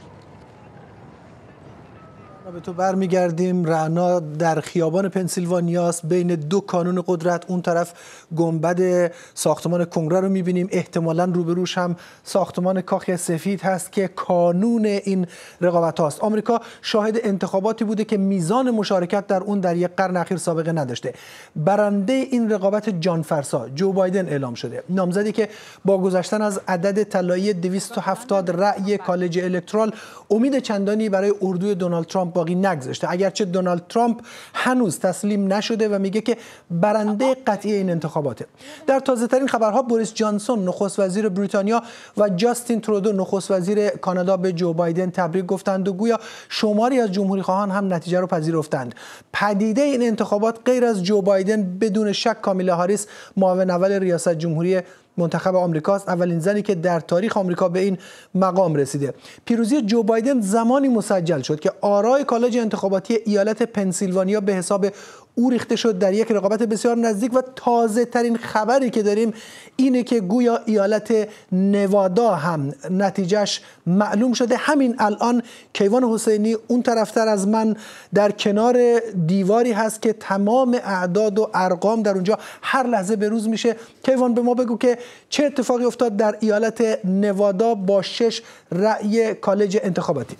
به تو برمیگردیم. رعنا در خیابان پنسیلوانیاست بین دو کانون قدرت. اون طرف گنبد ساختمان کنگره رو میبینیم، احتمالاً روبروش هم ساختمان کاخ سفید هست که کانون این رقابت هاست. آمریکا شاهد انتخاباتی بوده که میزان مشارکت در اون در یک قرن اخیر سابقه نداشته. برنده این رقابت جان فرسا جو بایدن اعلام شده، نامزدی که با گذشتن از عدد طلایی دویست و هفتاد رأی کالج الکترال امید چندانی برای اردوی دونالد ترامپ باقی نگذاشته، اگرچه دونالد ترامپ هنوز تسلیم نشده و میگه که برنده قطعی این انتخاباته. در تازه ترین خبرها بوریس جانسون نخست وزیر بریتانیا و جاستین ترودو نخست وزیر کانادا به جو بایدن تبریک گفتند و گویا شماری از جمهوری خواهان هم نتیجه رو پذیرفتند. پدیده این انتخابات غیر از جو بایدن بدون شک کامیلا هاریس معاون اول ریاست جمهوری منتخب آمریکاست، اولین زنی که در تاریخ آمریکا به این مقام رسیده. پیروزی جو بایدن زمانی مسجل شد که آرای کالج انتخاباتی ایالت پنسیلوانیا به حساب او ریخته شد در یک رقابت بسیار نزدیک و تازه ترین خبری که داریم اینه که گویا ایالت نوادا هم نتیجهش معلوم شده. همین الان کیوان حسینی اون طرفتر از من در کنار دیواری هست که تمام اعداد و ارقام در اونجا هر لحظه بروز میشه. کیوان به ما بگو که چه اتفاقی افتاد در ایالت نوادا با شش رأی کالج انتخاباتی؟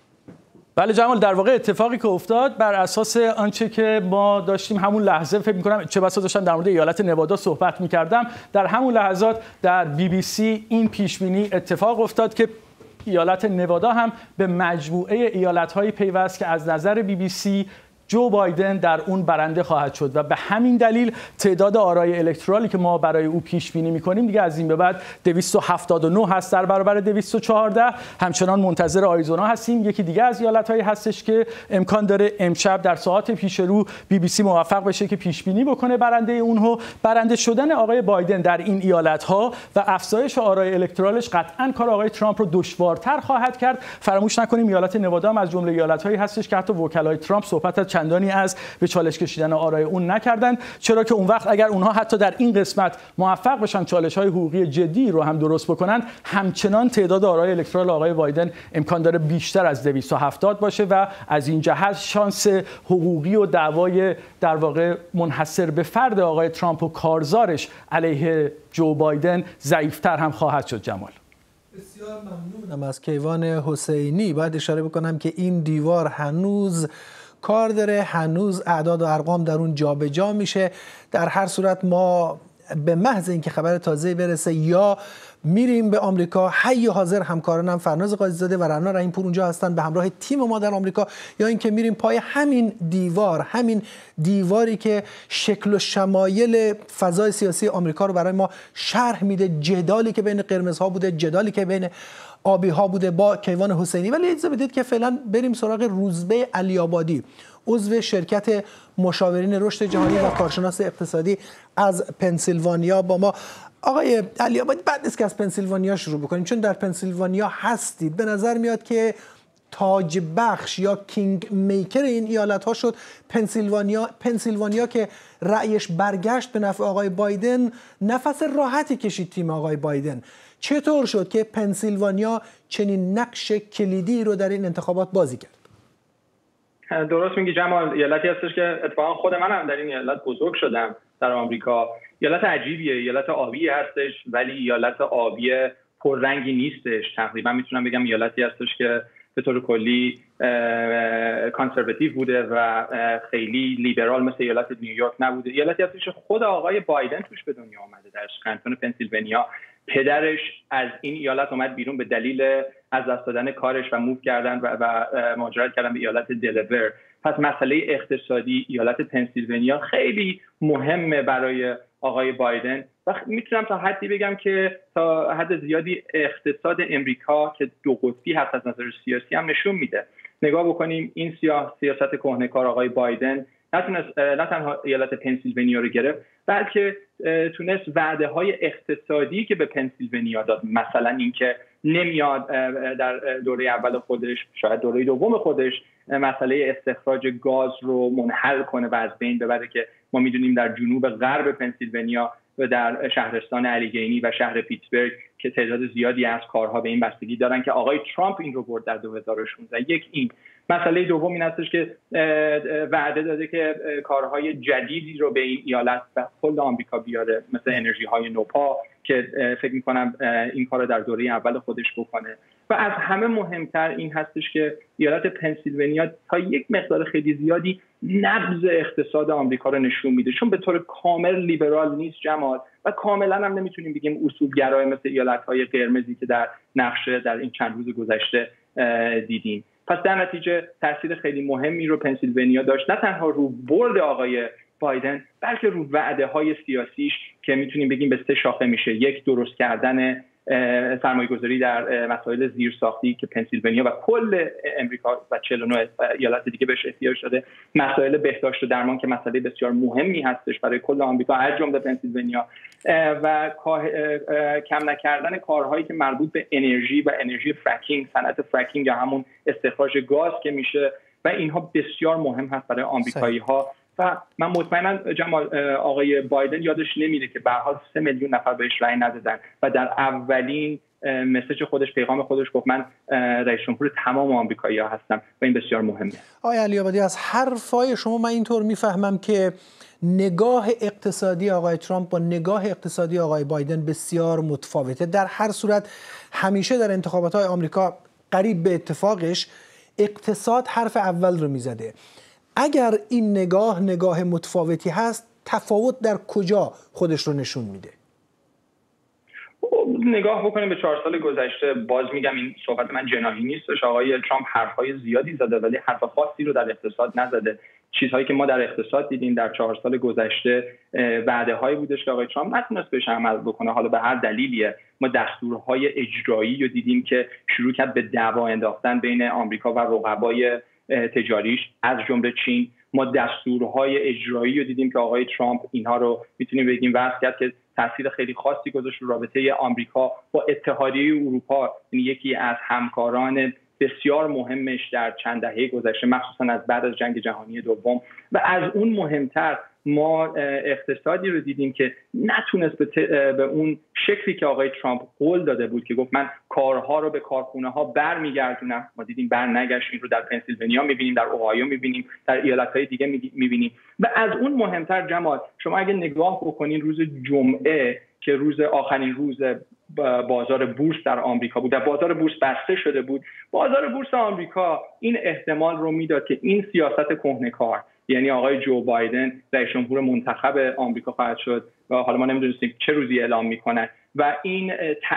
بله جمال، در واقع اتفاقی که افتاد بر اساس آنچه که ما داشتیم همون لحظه، فکر می‌کنم چه بسا داشتم در مورد ایالت نوادا صحبت می‌کردم، در همون لحظات در بی بی سی این پیشبینی اتفاق افتاد که ایالت نوادا هم به مجموعه ایالت‌های پیوست که از نظر بی بی سی جو بایدن در اون برنده خواهد شد و به همین دلیل تعداد آرای الکترالی که ما برای او پیش بینی می‌کنیم دیگه از این به بعد دویست و هفتاد و نه هست در برابر دویست و چهارده. همچنان منتظر آریزونا هستیم، یکی دیگه از ایالت‌هایی هستش که امکان داره امشب در ساعات پیش رو بی بی سی موفق بشه که پیش بینی بکنه برنده اونها. برنده شدن آقای بایدن در این ایالت‌ها و افزایش آرای الکترالش قطعاً کار آقای ترامپ رو دشوارتر خواهد کرد. فراموش نکنیم ایالت نوادا هم از جمله ایالت‌هایی هستش که حتی وکلای ترامپ صحبت از چندانی از به چالش کشیدن آرای اون نکردن، چرا که اون وقت اگر اونها حتی در این قسمت موفق بشن چالش‌های حقوقی جدی رو هم درست بکنن، همچنان تعداد آرای الکترال آقای بایدن امکان داره بیشتر از دویست و هفتاد باشه و از این جهت شانس حقوقی و دعوای در واقع منحصر به فرد آقای ترامپ و کارزارش علیه جو بایدن ضعیف‌تر هم خواهد شد. جمال، بسیار ممنونم از کیوان حسینی. باید اشاره بکنم که این دیوار هنوز کار داره، هنوز اعداد و ارقام در اون جابجا میشه. در هر صورت ما به محض اینکه خبر تازه برسه یا میریم به آمریکا، حی حاضر همکارانم فرناز قاضی‌زاده و رعنا رحیم‌پور اونجا هستن به همراه تیم ما در آمریکا، یا اینکه میریم پای همین دیوار، همین دیواری که شکل و شمایل فضای سیاسی آمریکا رو برای ما شرح میده، جدالی که بین قرمزها بوده، جدالی که بین آبی ها بوده با کیوان حسینی. ولی اجازه بدید که فعلا بریم سراغ روزبه علی‌آبادی، عضو شرکت مشاورین رشد جهانی و کارشناس اقتصادی از پنسیلوانیا با ما. آقای علی‌آبادی، بعد نیست که از پنسیلوانیا شروع بکنیم، چون در پنسیلوانیا هستید. به نظر میاد که تاج بخش یا کینگ میکر این ایالت ها شد پنسیلوانیا. پنسیلوانیا که رأیش برگشت به نفع آقای بایدن، نفس راحتی کشید تیم آقای بایدن. چطور شد که پنسیلوانیا چنین نقش کلیدی رو در این انتخابات بازی کرد؟ درست میگی جمال، ایالتی هستش که اتفاقا خود من هم در این ایالت بزرگ شدم در آمریکا. ایالت عجیبیه، ایالت آبی هستش ولی ایالت آبی پررنگی نیستش. تقریبا میتونم بگم ایالتی هستش که به طور کلی کانسرواتیو بوده و خیلی لیبرال مثل ایالت نیویورک نبوده. ایالتی هستش که خود آقای بایدن توش به دنیا آمده در کانتون پنسیلوانیا. پدرش از این ایالت اومد بیرون به دلیل از دست دادن کارش و موو کردن و, و مهاجرت کردن به ایالت دلور. پس مسئله اقتصادی ایالت پنسیلوانیا خیلی مهمه برای آقای بایدن و میتونم تا حدی بگم که تا حد زیادی اقتصاد امریکا که دو قطبی هست از نظر سیاسی هم نشون میده. نگاه بکنیم این سیاست کهنه‌کار آقای بایدن نتونست نه تنها ایالت پنسیلوانیا رو گرفت، بلکه تونست وعده های اقتصادی که به پنسیلوانیا داد، مثلا اینکه نمیاد در دوره اول خودش، شاید دوره دوم خودش، مسئله استخراج گاز رو منحل کنه و از بین ببره که ما میدونیم در جنوب غرب پنسیلوانیا و در شهرستان الیگینی و شهر پیتسبرگ که تعداد زیادی از کارها به این بستگی دارن که آقای ترامپ این رو برد در دو هزار و شانزده. یک این مسئله دوم این هستش که وعده داده که کارهای جدیدی رو به این ایالت و کل آمریکا بیاره، مثل انرژی های نوپا که فکر میکنم این کار رو در دوره اول خودش بکنه. و از همه مهمتر این هستش که ایالت پنسیلوانیا تا یک مقدار خیلی زیادی نبض اقتصاد آمریکا رو نشون میده، چون به طور کامل لیبرال نیست جمال و کاملا هم نمیتونیم بگیم اصولگرای مثل ایالت‌های قرمزی که در نقشه در این چند روز گذشته دیدیم. پس در نتیجه تاثیر خیلی مهمی رو پنسیلوانیا داشت، نه تنها رو برد آقای بایدن بلکه رو وعده های سیاسیش که میتونیم بگیم به سه شاخه میشه. یک، درست کردن سرمایه‌گذاری در مسائل زیرساختی که پنسیلوانیا و کل امریکا و چهل و نه ایالت دیگه بهش احتیاج داره، مسائل بهداشت و درمان که مسئله بسیار مهمی هستش برای کل آمریکا از جمله پنسیلوانیا، و کم نکردن کارهایی که مربوط به انرژی و انرژی فرکینگ، صنعت فرکینگ یا همون استخراج گاز که میشه و اینها بسیار مهم هست برای آمریکایی‌ها. و من مطمئنم جمال آقای بایدن یادش نمیره که به هر حال سه میلیون نفر بهش رأی ندادن و در اولین مسیج خودش، پیغام خودش گفت من رئیس جمهور تمام آمریکایی‌ها هستم و این بسیار مهمه. آقای علی‌آبادی، از حرفای شما من اینطور میفهمم که نگاه اقتصادی آقای ترامپ با نگاه اقتصادی آقای بایدن بسیار متفاوته. در هر صورت همیشه در انتخابات‌های آمریکا قریب به اتفاقش اقتصاد حرف اول رو میزده. اگر این نگاه نگاه متفاوتی هست، تفاوت در کجا خودش رو نشون میده؟ نگاه بکنیم به چهار سال گذشته، باز میگم این صحبت من جناحی نیستش. آقای ترامپ حرفهای زیادی زده ولی حرف خاصی رو در اقتصاد نزده. چیزهایی که ما در اقتصاد دیدیم در چهار سال گذشته وعده هایی بودش که آقای ترامپ نتونست بهش عمل بکنه، حالا به هر دلیلیه. ما دستورهای اجرایی رو دیدیم که شروع کرد به دعوا انداختن بین آمریکا و رقبای تجاریش از جمله چین. ما دستورهای اجرایی رو دیدیم که آقای ترامپ اینها رو میتونیم بگیم وضع کرد که تاثیر خیلی خاصی گذاشت رو رابطه آمریکا با اتحادیه اروپا، یعنی یکی از همکاران بسیار مهمش در چند دهه گذشته، مخصوصا از بعد از جنگ جهانی دوم. و از اون مهمتر ما اقتصادی رو دیدیم که نتونست به, به اون شکلی که آقای ترامپ قول داده بود که گفت من کارها رو به کارخونه ها برمیگردونم. ما دیدیم برنگشت. این رو در پنسیلوانیا میبینیم، در اوهایو میبینیم، در ایالت‌های دیگه میبینیم. و از اون مهمتر جمال، شما اگه نگاه بکنین روز جمعه که روز آخرین روز بازار بورس در آمریکا بود، در بازار بورس بسته شده بود، بازار بورس آمریکا این احتمال رو میداد که این سیاست کهنه‌کار یعنی آقای جو بایدن رئیس جمهور منتخب آمریکا خواهد شد و حالا ما نمیدونستیم چه روزی اعلام میکنن و این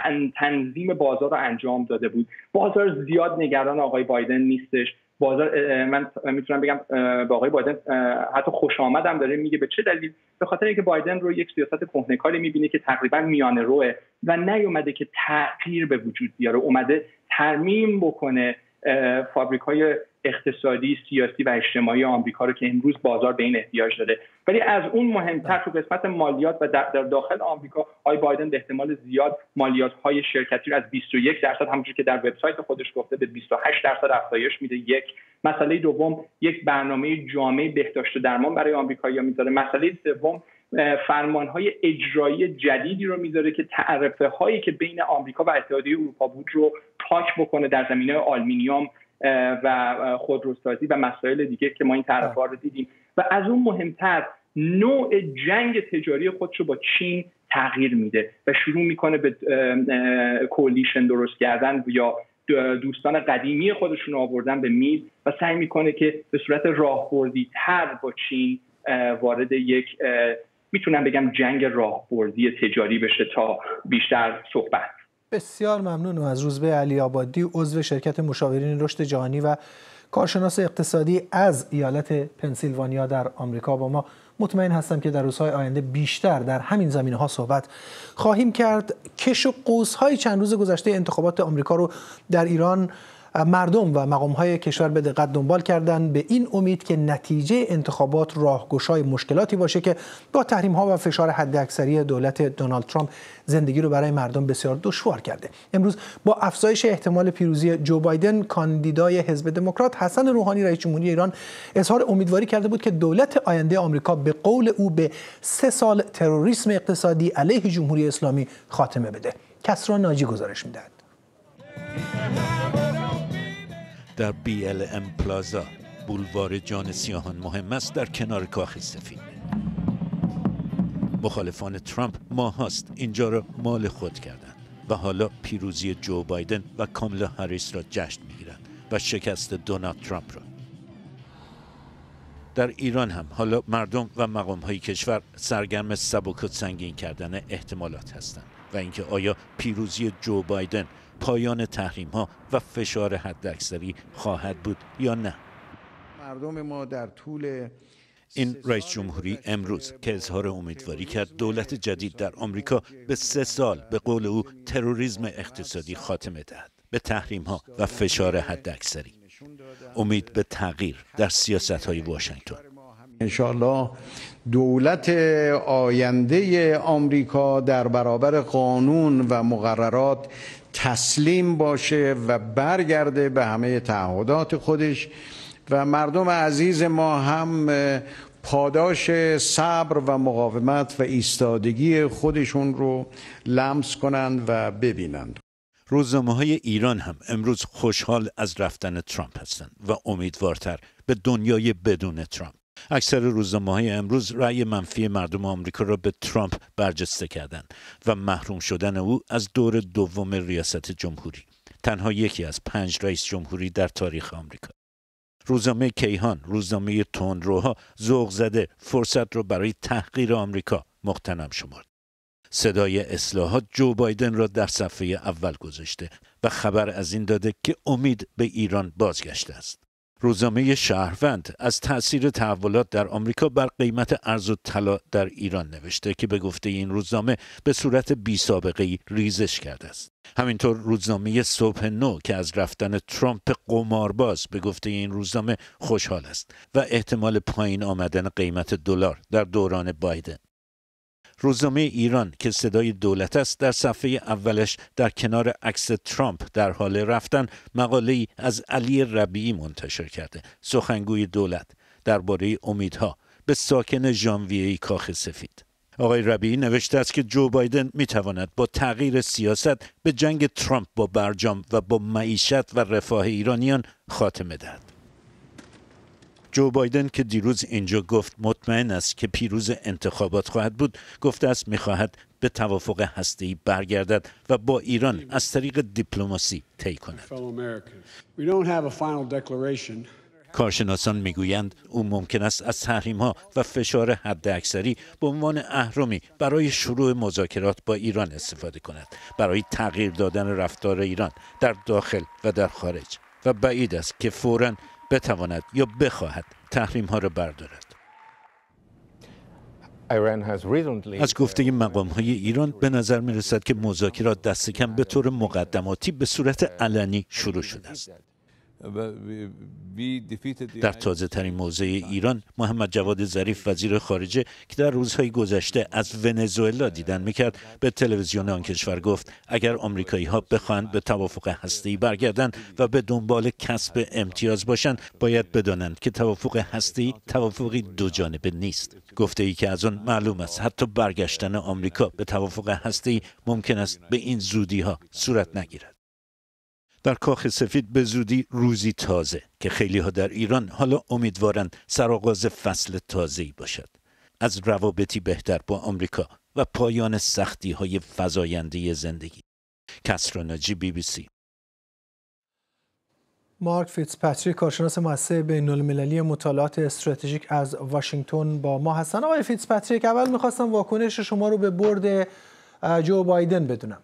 تنظیم بازار رو انجام داده بود. بازار زیاد نگران آقای بایدن نیستش. بازار من میتونم بگم با آقای بایدن حتی خوش آمدم داره میگه. به چه دلیل؟ به خاطر اینکه بایدن رو یک سیاست کهنه‌کاری میبینه که تقریبا میانه روه و نیومده که تغییر به وجود بیاره، اومده ترمیم بکنه فابریک‌های اقتصادی، سیاسی و اجتماعی آمریکا رو که امروز بازار به این احتیاج داره. ولی از اون مهمتر تو قسمت مالیات و در داخل آمریکا آقای بایدن به احتمال زیاد مالیات‌های شرکتی رو از بیست و یک درصد همونجوری که در وبسایت خودش گفته به بیست و هشت درصد افزایش میده. یک مسئله دوم یک برنامه جامع بهداشت و درمان برای آمریکایی‌ها میذاره. مسئله سوم فرمان‌های اجرایی جدیدی رو میذاره که تعرفه‌هایی که بین آمریکا و اتحادیه اروپا بود رو پاک بکنه در زمینه آلومینیوم و خودروسازی و مسائل دیگه که ما این تعرفه‌ها رو دیدیم. و از اون مهمتر نوع جنگ تجاری خودش رو با چین تغییر میده و شروع میکنه به کولیشن درست کردن یا دوستان قدیمی خودشون رو آوردن به میز و سعی میکنه که به صورت راهبردی تر با چین وارد یک میتونم بگم جنگ راهبردی تجاری بشه تا بیشتر صحبت. بسیار ممنونم از روزبه علی آبادی، عضو شرکت مشاورین رشد جهانی و کارشناس اقتصادی از ایالت پنسیلوانیا در آمریکا با ما. مطمئن هستم که در روزهای آینده بیشتر در همین زمینه‌ها صحبت خواهیم کرد. کش و قوس‌های چند روز گذشته انتخابات آمریکا رو در ایران مردم و مقام‌های کشور به دقت دنبال کردن، به این امید که نتیجه انتخابات راهگشای مشکلاتی باشه که با تحریم‌ها و فشار حداکثری دولت دونالد ترامپ زندگی رو برای مردم بسیار دشوار کرده. امروز با افزایش احتمال پیروزی جو بایدن، کاندیدای حزب دموکرات، حسن روحانی رئیس جمهوری ایران اظهار امیدواری کرده بود که دولت آینده آمریکا به قول او به سه سال تروریسم اقتصادی علیه جمهوری اسلامی خاتمه بده. کسرا ناجی گزارش می‌دهد. در بی ال ام پلازا، بولوار جان سیاهان مهم است در کنار کاخ سفید. مخالفان ترامپ ماهاست اینجا را مال خود کردند و حالا پیروزی جو بایدن و کامالا هریس را جشن میگیرند و شکست دونالد ترامپ را. در ایران هم حالا مردم و مقام‌های کشور سرگرم سبک و سنگین کردن احتمالات هستند و اینکه آیا پیروزی جو بایدن پایان تحریم‌ها و فشار حداکثری خواهد بود یا نه. مردم ما در طول این رئیس جمهوری امروز که اظهار امیدواری کرد دولت جدید در آمریکا به سه سال به قول او تروریسم اقتصادی خاتمه دهد، به تحریم‌ها و فشار حداکثری. امید به تغییر در سیاست‌های واشنگتن. انشاءالله دولت آینده آمریکا در برابر قانون و مقررات تسلیم باشه و برگرده به همه تعهدات خودش و مردم عزیز ما هم پاداش صبر و مقاومت و ایستادگی خودشون رو لمس کنند و ببینند. روزنامه‌های ایران هم امروز خوشحال از رفتن ترامپ هستند و امیدوارتر به دنیای بدون ترامپ. اکثر روزنامه‌های امروز رأی منفی مردم آمریکا را به ترامپ برجسته کردند و محروم شدن او از دور دوم ریاست جمهوری، تنها یکی از پنج رئیس جمهوری در تاریخ آمریکا. روزنامه کیهان، روزنامه تندروها، ذوق زده فرصت را برای تحقیر آمریکا مغتنم شمرد. صدای اصلاحات جو بایدن را در صفحه اول گذاشته و خبر از این داده که امید به ایران بازگشته است. روزنامه شهروند از تأثیر تحولات در آمریکا بر قیمت ارز و طلا در ایران نوشته که به گفته این روزنامه به صورت بی سابقه‌ای ریزش کرده است. همینطور روزنامه صبح نو که از رفتن ترامپ قمارباز به گفته این روزنامه خوشحال است و احتمال پایین آمدن قیمت دلار در دوران بایدن. روزنامه ایران که صدای دولت است در صفحه اولش در کنار عکس ترامپ در حال رفتن مقاله‌ای از علی ربیعی منتشر کرده، سخنگوی دولت، درباره امیدها به ساکن ژانویه‌ای کاخ سفید. آقای ربیعی نوشته است که جو بایدن میتواند با تغییر سیاست به جنگ ترامپ با برجام و با معیشت و رفاه ایرانیان خاتمه دهد. جو بایدن که دیروز اینجا گفت مطمئن است که پیروز انتخابات خواهد بود، گفته است می‌خواهد به توافق هسته‌ای برگردد و با ایران از طریق دیپلماسی طی کند. کارشناسان میگویند او ممکن است از تحریم‌ها و فشار حداکثری به عنوان اهرمی برای شروع مذاکرات با ایران استفاده کند، برای تغییر دادن رفتار ایران در داخل و در خارج، و بعید است که فوراً بتواند یا بخواهد تحریم‌ها را بردارد. از گفته مقام‌های ایران به نظر می‌رسد که مذاکرات دست کم به طور مقدماتی به صورت علنی شروع شده است. در تازه ترین موضع ایران، محمد جواد ظریف وزیر خارجه که در روزهای گذشته از ونزوئلا دیدن میکرد، به تلویزیون آن کشور گفت اگر آمریکایی‌ها بخواهند به توافق هسته‌ای برگردند و به دنبال کسب امتیاز باشند، باید بدانند که توافق هسته‌ای توافقی دو جانبه نیست. گفته ای که از آن معلوم است حتی برگشتن آمریکا به توافق هسته‌ای ممکن است به این زودی‌ها صورت نگیرد. در کاخ سفید به زودی روزی تازه که خیلی ها در ایران حالا امیدوارند سرآغاز فصل تازه‌ای باشد، از روابطی بهتر با آمریکا و پایان سختی های فزاینده زندگی. کسرا ناجی، بی بی سی. مارک فیتزپاتریک، کارشناس مؤسسه بین‌المللی مطالعات استراتژیک از واشنگتن با ما هستن. آقای فیتزپاتریک، اول می‌خواستم واکنش شما رو به برد جو بایدن بدونم.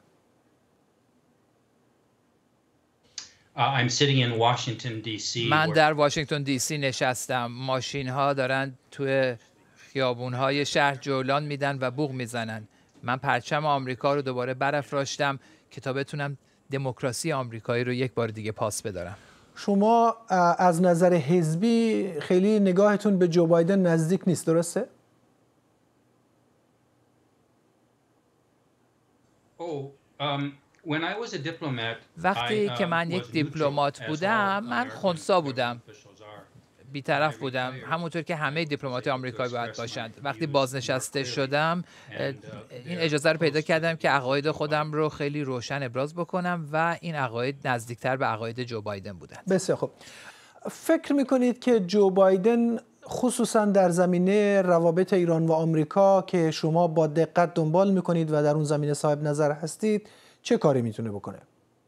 من در واشنگتن دی سی نشستم. ماشین ها دارن توی خیابون های شهر جولان میدن و بوق میزنن. من پرچم آمریکا رو دوباره برافراشتم که تا بتونم دموکراسی آمریکایی رو یک بار دیگه پاس بدارم. شما از نظر حزبی خیلی نگاهتون به جو بایدن نزدیک نیست، درسته؟ او وقتی که من یک دیپلمات بودم، من خنثی بودم، بی‌طرف بودم، همونطور که همه دیپلمات‌های آمریکایی باید باشند. وقتی بازنشسته شدم، این اجازه رو پیدا کردم که عقاید خودم رو خیلی روشن ابراز بکنم و این عقاید نزدیکتر به عقاید جو بایدن بودند. بسیار خوب. فکر می‌کنید که جو بایدن خصوصا در زمینه روابط ایران و آمریکا که شما با دقت دنبال می‌کنید و در اون زمینه صاحب نظر هستید، چه کاری میتونه بکنه؟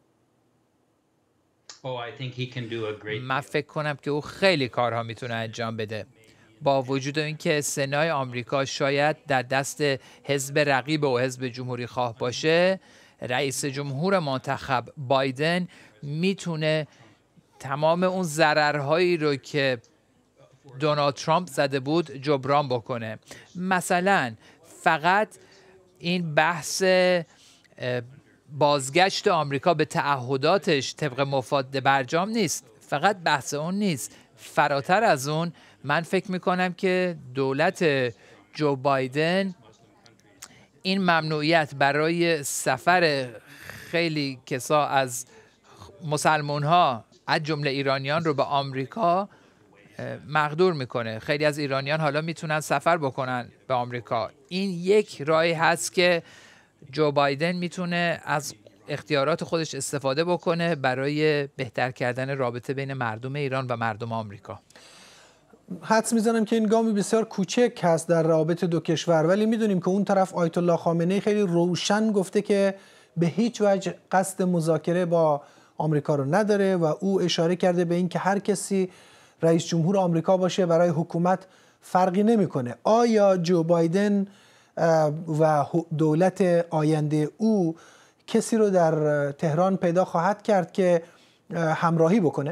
من فکر کنم که او خیلی کارها میتونه انجام بده. با وجود اینکه سنای آمریکا شاید در دست حزب رقیب و حزب جمهوری خواه باشه، رئیس جمهور منتخب بایدن میتونه تمام اون ضررهایی رو که دونالد ترامپ زده بود جبران بکنه. مثلا فقط این بحث بازگشت آمریکا به تعهداتش طبق مفاد برجام نیست، فقط بحث اون نیست. فراتر از اون من فکر میکنم که دولت جو بایدن این ممنوعیت برای سفر خیلی کسا از مسلمان ها از جمله ایرانیان رو به آمریکا مقدور میکنه. خیلی از ایرانیان حالا میتونن سفر بکنن به آمریکا. این یک راهی هست که جو بایدن میتونه از اختیارات خودش استفاده بکنه برای بهتر کردن رابطه بین مردم ایران و مردم آمریکا. حدس میزنم که این گامی بسیار کوچک هست در رابط دو کشور، ولی میدونیم که اون طرف آیت الله خامنه‌ای خیلی روشن گفته که به هیچ وجه قصد مذاکره با آمریکا رو نداره و او اشاره کرده به این که هر کسی رئیس جمهور آمریکا باشه برای حکومت فرقی نمیکنه. آیا جو بایدن و دولت آینده او کسی رو در تهران پیدا خواهد کرد که همراهی بکنه؟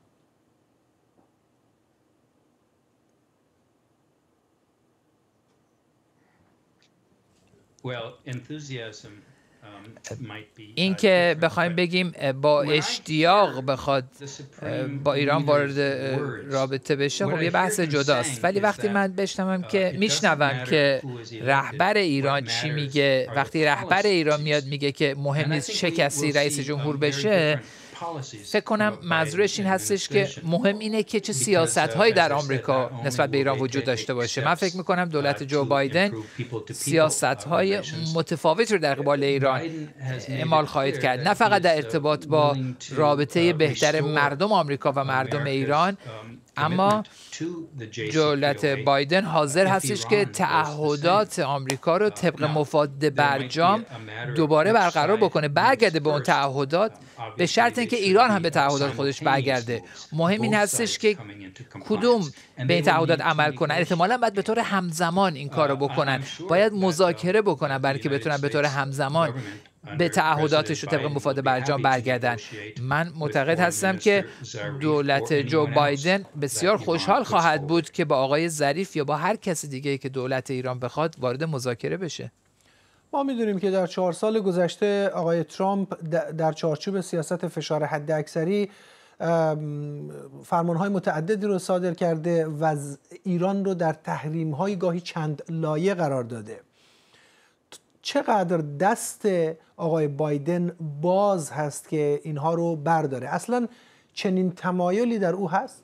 این که بخوایم بگیم با اشتیاق بخواد با ایران وارد رابطه بشه، خب یه بحث جداست. ولی وقتی من بشنوم که میشنوم که رهبر ایران چی میگه، وقتی رهبر ایران میاد میگه که مهم نیست چه کسی رئیس جمهور بشه، فکر کنم منظورش این هستش که مهم اینه که چه سیاست‌هایی در آمریکا نسبت به ایران وجود داشته باشه. من فکر می‌کنم دولت جو بایدن سیاست‌های متفاوت رو در قبال ایران اعمال خواهد کرد، نه فقط در ارتباط با رابطه بهتر مردم آمریکا و مردم ایران، اما دولت بایدن حاضر هستش که تعهدات آمریکا رو طبق مفاد برجام دوباره برقرار بکنه، برگرده به اون تعهدات، به شرط اینکه ایران هم به تعهدات خودش برگرده. مهم این هستش که کدوم به این تعهدات عمل کنن. احتمالاً باید به طور همزمان این کارو بکنن، باید مذاکره بکنن برای که بتونن به طور همزمان به تعهداتش رو طبق مفاد برجام برگردن. من معتقد هستم که دولت جو بایدن بسیار خوشحال خواهد بود که با آقای ظریف یا با هر کس دیگه که دولت ایران بخواد وارد مذاکره بشه. ما میدونیم که در چهار سال گذشته آقای ترامپ در چارچوب سیاست فشار حداکثری فرمانهای متعددی رو صادر کرده و ایران رو در تحریم‌های گاهی چند لایه قرار داده. چقدر دست آقای بایدن باز هست که اینها رو برداره؟ اصلا چنین تمایلی در او هست؟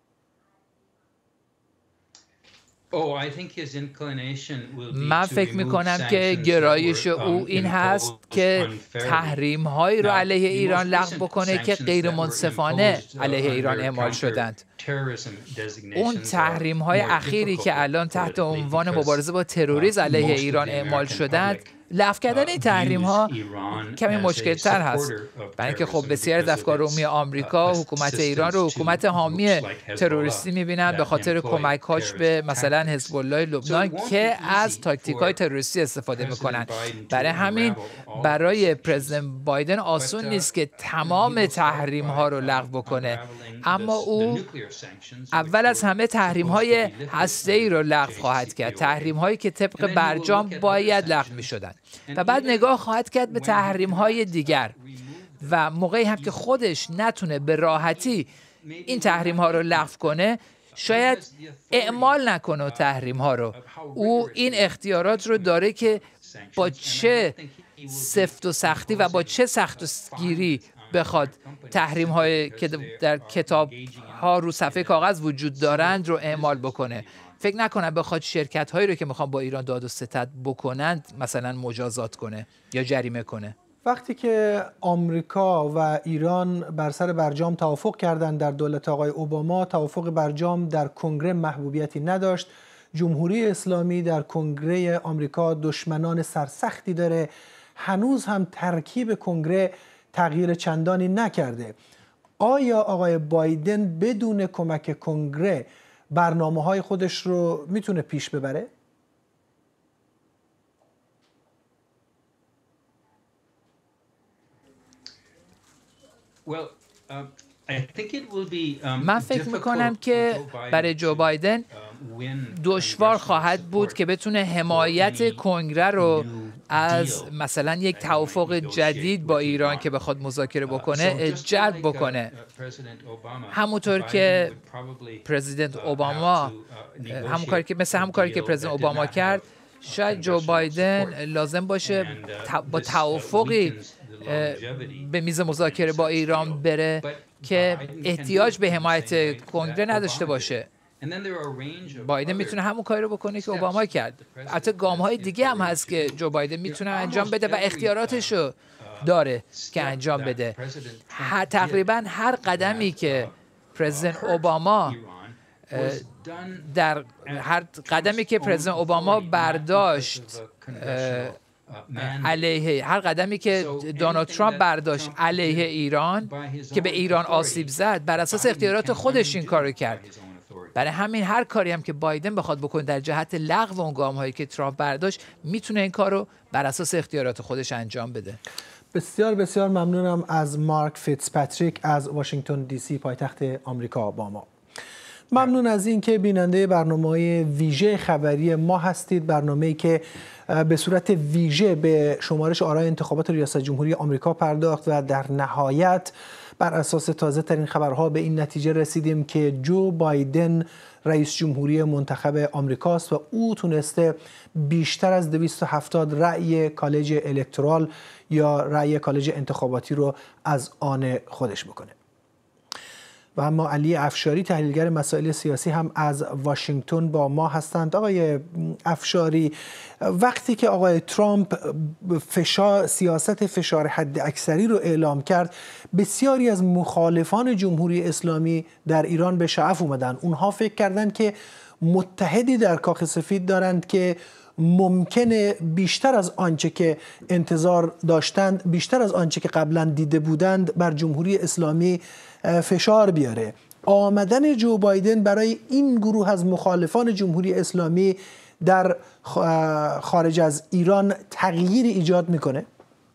من فکر میکنم که گرایش او این هست که تحریم هایی رو علیه ایران لغو بکنه که غیر منصفانه علیه ایران اعمال شدند. اون تحریم های اخیری که الان تحت عنوان مبارزه با تروریسم علیه ایران اعمال شدند، لغو کردن این تحریم ها کمی مشکل تر هست، برای اینکه خب بسیار از افکار عمومی آمریکا حکومت ایران رو حکومت حامی تروریستی میبینن به خاطر کمک هاش به مثلا حزب الله لبنان که از تاکتیک های تروریستی استفاده میکنن. برای همین برای پرزیدنت بایدن آسون نیست که تمام تحریم ها رو لغو بکنه، اما او اول از همه تحریم های هسته‌ای رو لغو خواهد کرد، تحریم هایی که طبق برجام باید لغو میشدن، و بعد نگاه خواهد کرد به تحریم های دیگر و موقعی هم که خودش نتونه به راحتی این تحریم ها رو لغو کنه، شاید اعمال نکنه تحریم ها رو. او این اختیارات رو داره که با چه سفت و سختی و با چه سخت و گیری بخواد تحریم های که در کتاب ها رو صفحه کاغذ وجود دارند رو اعمال بکنه. فکر نکنم بخواد شرکت هایی رو که میخوان با ایران داد و ستد بکنند مثلا مجازات کنه یا جریمه کنه. وقتی که آمریکا و ایران بر سر برجام توافق کردند در دولت آقای اوباما، توافق برجام در کنگره محبوبیتی نداشت. جمهوری اسلامی در کنگره آمریکا دشمنان سرسختی داره، هنوز هم ترکیب کنگره تغییر چندانی نکرده. آیا آقای بایدن بدون کمک کنگره برنامه‌های خودش رو میتونه پیش ببره؟ من فکر میکنم که برای جو بایدن دشوار خواهد بود که بتونه حمایت کنگره رو از مثلا یک توافق جدید با ایران که بخواد مذاکره بکنه جلب بکنه. همونطور که پرزیدنت اوباما همون کاری که مثل همون کاری که پرزیدنت اوباما کرد، شاید جو بایدن لازم باشه با توافقی به میز مذاکره با ایران بره که احتیاج به حمایت کنگره نداشته باشه. بایدن میتونه همون کاری رو بکنه که اوباما کرد. البته گام‌های دیگه هم هست که جو بایدن میتونه انجام بده و اختیاراتش رو داره که انجام بده. تقریبا هر قدمی که پرزیدنت اوباما در هر قدمی که پرزیدنت اوباما برداشت علیه هر قدمی که دونالد ترامپ برداشت علیه ایران که به ایران آسیب زد، بر اساس اختیارات خودش این کارو کرد. برای همین هر کاری هم که بایدن بخواد بکنه در جهت لغو اون گام‌هایی که ترامپ برداشت، میتونه این کارو بر اساس اختیارات خودش انجام بده. بسیار بسیار ممنونم از مارک فیتزپاتریک از واشنگتن دی سی پایتخت آمریکا با ما. ممنون از این که بیننده برنامه‌های ویژه خبری ما هستید، برنامه‌ای که به صورت ویژه به شمارش آرای انتخابات ریاست جمهوری آمریکا پرداخت و در نهایت بر اساس تازه ترین خبرها به این نتیجه رسیدیم که جو بایدن رئیس جمهوری منتخب آمریکاست و او تونسته بیشتر از دویست و هفتاد رأی کالج الکترال یا رأی کالج انتخاباتی رو از آن خودش بکنه. و اما علی افشاری تحلیلگر مسائل سیاسی هم از واشنگتن با ما هستند. آقای افشاری، وقتی که آقای ترامپ فشار سیاست فشار حد اکثری رو اعلام کرد، بسیاری از مخالفان جمهوری اسلامی در ایران به شعف اومدن. اونها فکر کردند که متحدی در کاخ سفید دارند که ممکنه بیشتر از آنچه که انتظار داشتند، بیشتر از آنچه که قبلا دیده بودند بر جمهوری اسلامی فشار بیاره. آمدن جو بایدن برای این گروه از مخالفان جمهوری اسلامی در خارج از ایران تغییر ایجاد میکنه؟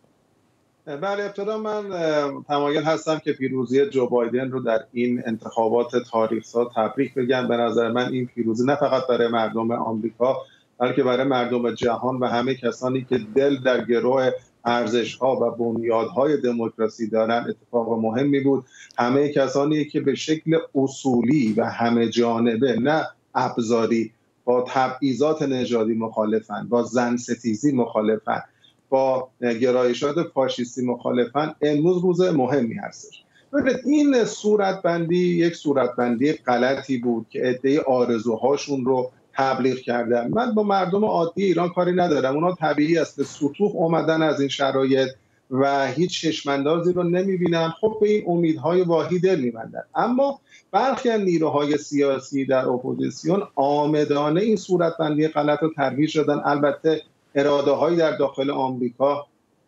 بله، ابتدا من تمایل هستم که پیروزی جو بایدن رو در این انتخابات تاریخ‌ساز تبریک بگم. به نظر من این پیروزی نه فقط برای مردم آمریکا بلکه برای مردم جهان و همه کسانی که دل در گروه ارزش‌ها و بنیادهای دموکراسی دارن اتفاق مهمی بود. همه کسانی که به شکل اصولی و همه جانبه نه ابزاری با تبعیضات نژادی مخالفن، با زن ستیزی مخالفن، با گرایشات فاشیستی مخالفن، امروز روز مهمی هستش. ببینید این صورتبندی یک صورتبندی غلطی بود که عده‌ای آرزوهاشون رو تبلیغ کردن. من با مردم عادی ایران کاری ندارم، اونا طبیعی است به سطوح اومدن از این شرایط و هیچ چشماندازی رو نمیبینن. خب به این امیدهای واهی دل میبندن. اما برخی از نیروهای سیاسی در اپوزیسیون آمدانه این صورتبندی غلط رو ترویج دادن. البته اراده هایی در داخل آمریکا،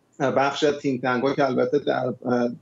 بخش از تینک تنگ که البته در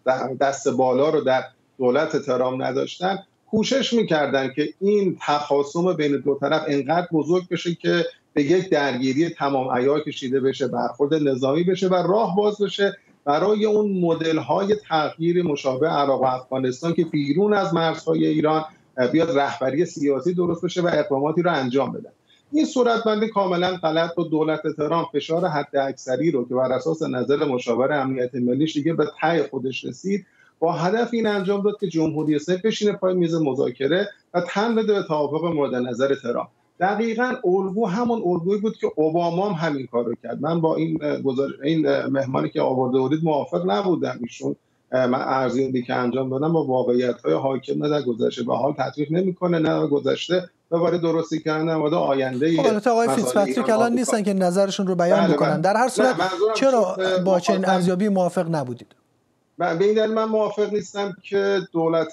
دست بالا رو در دولت ترامپ نداشتن، کوشش میکردن که این تخاصم بین دو طرف انقدر بزرگ بشه که به یک درگیری تمام عیار کشیده بشه، برخورد نظامی بشه و راه باز بشه برای اون مدل‌های تغییر مشابه عراق و افغانستان که بیرون از مرزهای ایران بیاد رهبری سیاسی درست بشه و اقداماتی رو انجام بدن. این صورتبندی کاملا غلط بود. دولت تهران فشار حداکثری رو که بر اساس نظر مشاور امنیت ملیش دیگه به ته خودش رسید، با هدف این انجام داد که جمهوری اسلامی بشینه پای میز مذاکره و تن بده به توافق مورد نظر تهران. دقیقاً الگو همون الگویی بود که اوباما هم همین کارو کرد. من با این گزارش این مهمانی که آورده بودید موافق نبودم. ایشون من ارزیابی که انجام دادم با واقعیت‌های حاکم در گذشته به حال تطبیق نمی‌کنه، نه گذشته دوباره درستی کردن و آینده. خب البته آقای فیتزپاتریک الان نیستن که نظرشون رو بیان بله بکنن. در هر صورت چرا با چنین ارزیابی موافق نبودید؟ به این دلیل من موافق نیستم که دولت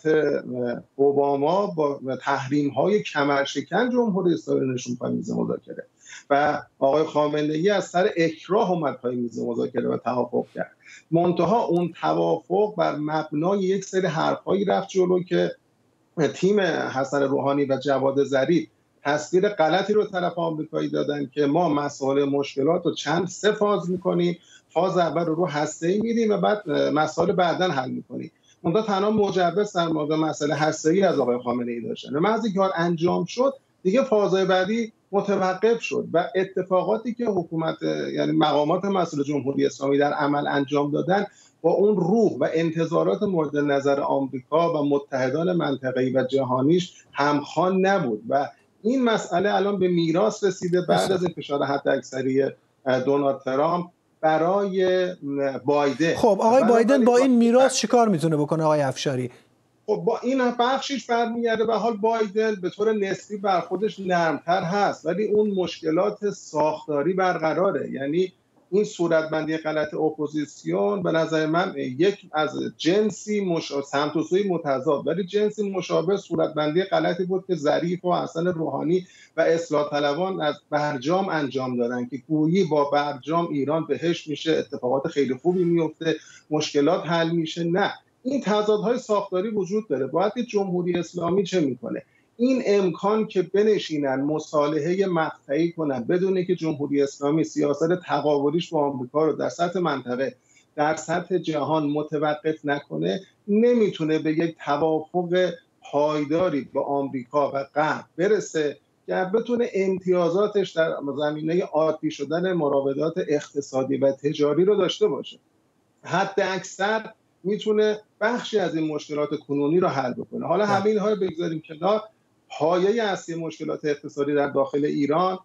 اوباما با تحریم‌های کمرشکن جمهوری اسلامی نشون پای میز مذاکره و آقای خامنه‌ای از سر اکراه اومد پای میز مذاکره و توافق کرد. منتها اون توافق بر مبنای یک سری حرفایی رفت جلو که تیم حسن روحانی و جواد ظریف تصویر غلطی رو طرف آمریکایی دادن که ما مسائل مشکلات رو چند سه فاز می‌کنیم. فاز اول رو رو هسته‌ای میدیم و بعد مسائل بعداً حل می‌کنیم. اونجا تنها مجوز در مورد مسئله هسته‌ای از آقای خامنه‌ای داشتن. و بعد کار انجام شد دیگه فازهای بعدی متوقف شد و اتفاقاتی که حکومت یعنی مقامات مسئول جمهوری اسلامی در عمل انجام دادن با اون روح و انتظارات مورد نظر آمریکا و متحدان منطقه‌ای و جهانیش همخوان نبود و این مسئله الان به میراث رسیده بعد از فشار حداکثری دونالد ترامپ برای بایدن. خب آقای بایدن با این میراث چیکار میتونه بکنه آقای افشاری؟ خب با این بخشیش برمیگرده به حال بایدن به طور نسبی بر خودش نرمتر هست ولی اون مشکلات ساختاری برقراره. یعنی این صورتبندی غلط اپوزیسیون به نظر من یک از جنسی مشابه سمت و سوی متضاد ولی جنسی مشابه صورتبندی غلطی بود که ظریف و حسن روحانی و اصلاح طلبان از برجام انجام دادن که گویی با برجام ایران بهش میشه، اتفاقات خیلی خوبی میفته، مشکلات حل میشه. نه، این تضادهای ساختاری وجود داره. باید جمهوری اسلامی چه میکنه؟ این امکان که بنشینن مصالحه مقطعی کنن بدون که جمهوری اسلامی سیاست تقابلیش با آمریکا رو در سطح منطقه در سطح جهان متوقف نکنه، نمیتونه به یک توافق پایداری با آمریکا و غرب برسه که بتونه امتیازاتش در زمینه عادی شدن مراودات اقتصادی و تجاری رو داشته باشه. حد اکثر میتونه بخشی از این مشکلات کنونی رو حل بکنه. حالا همه اینها رو بگذاریم کنار. پایه اصلی مشکلات اقتصادی در داخل ایران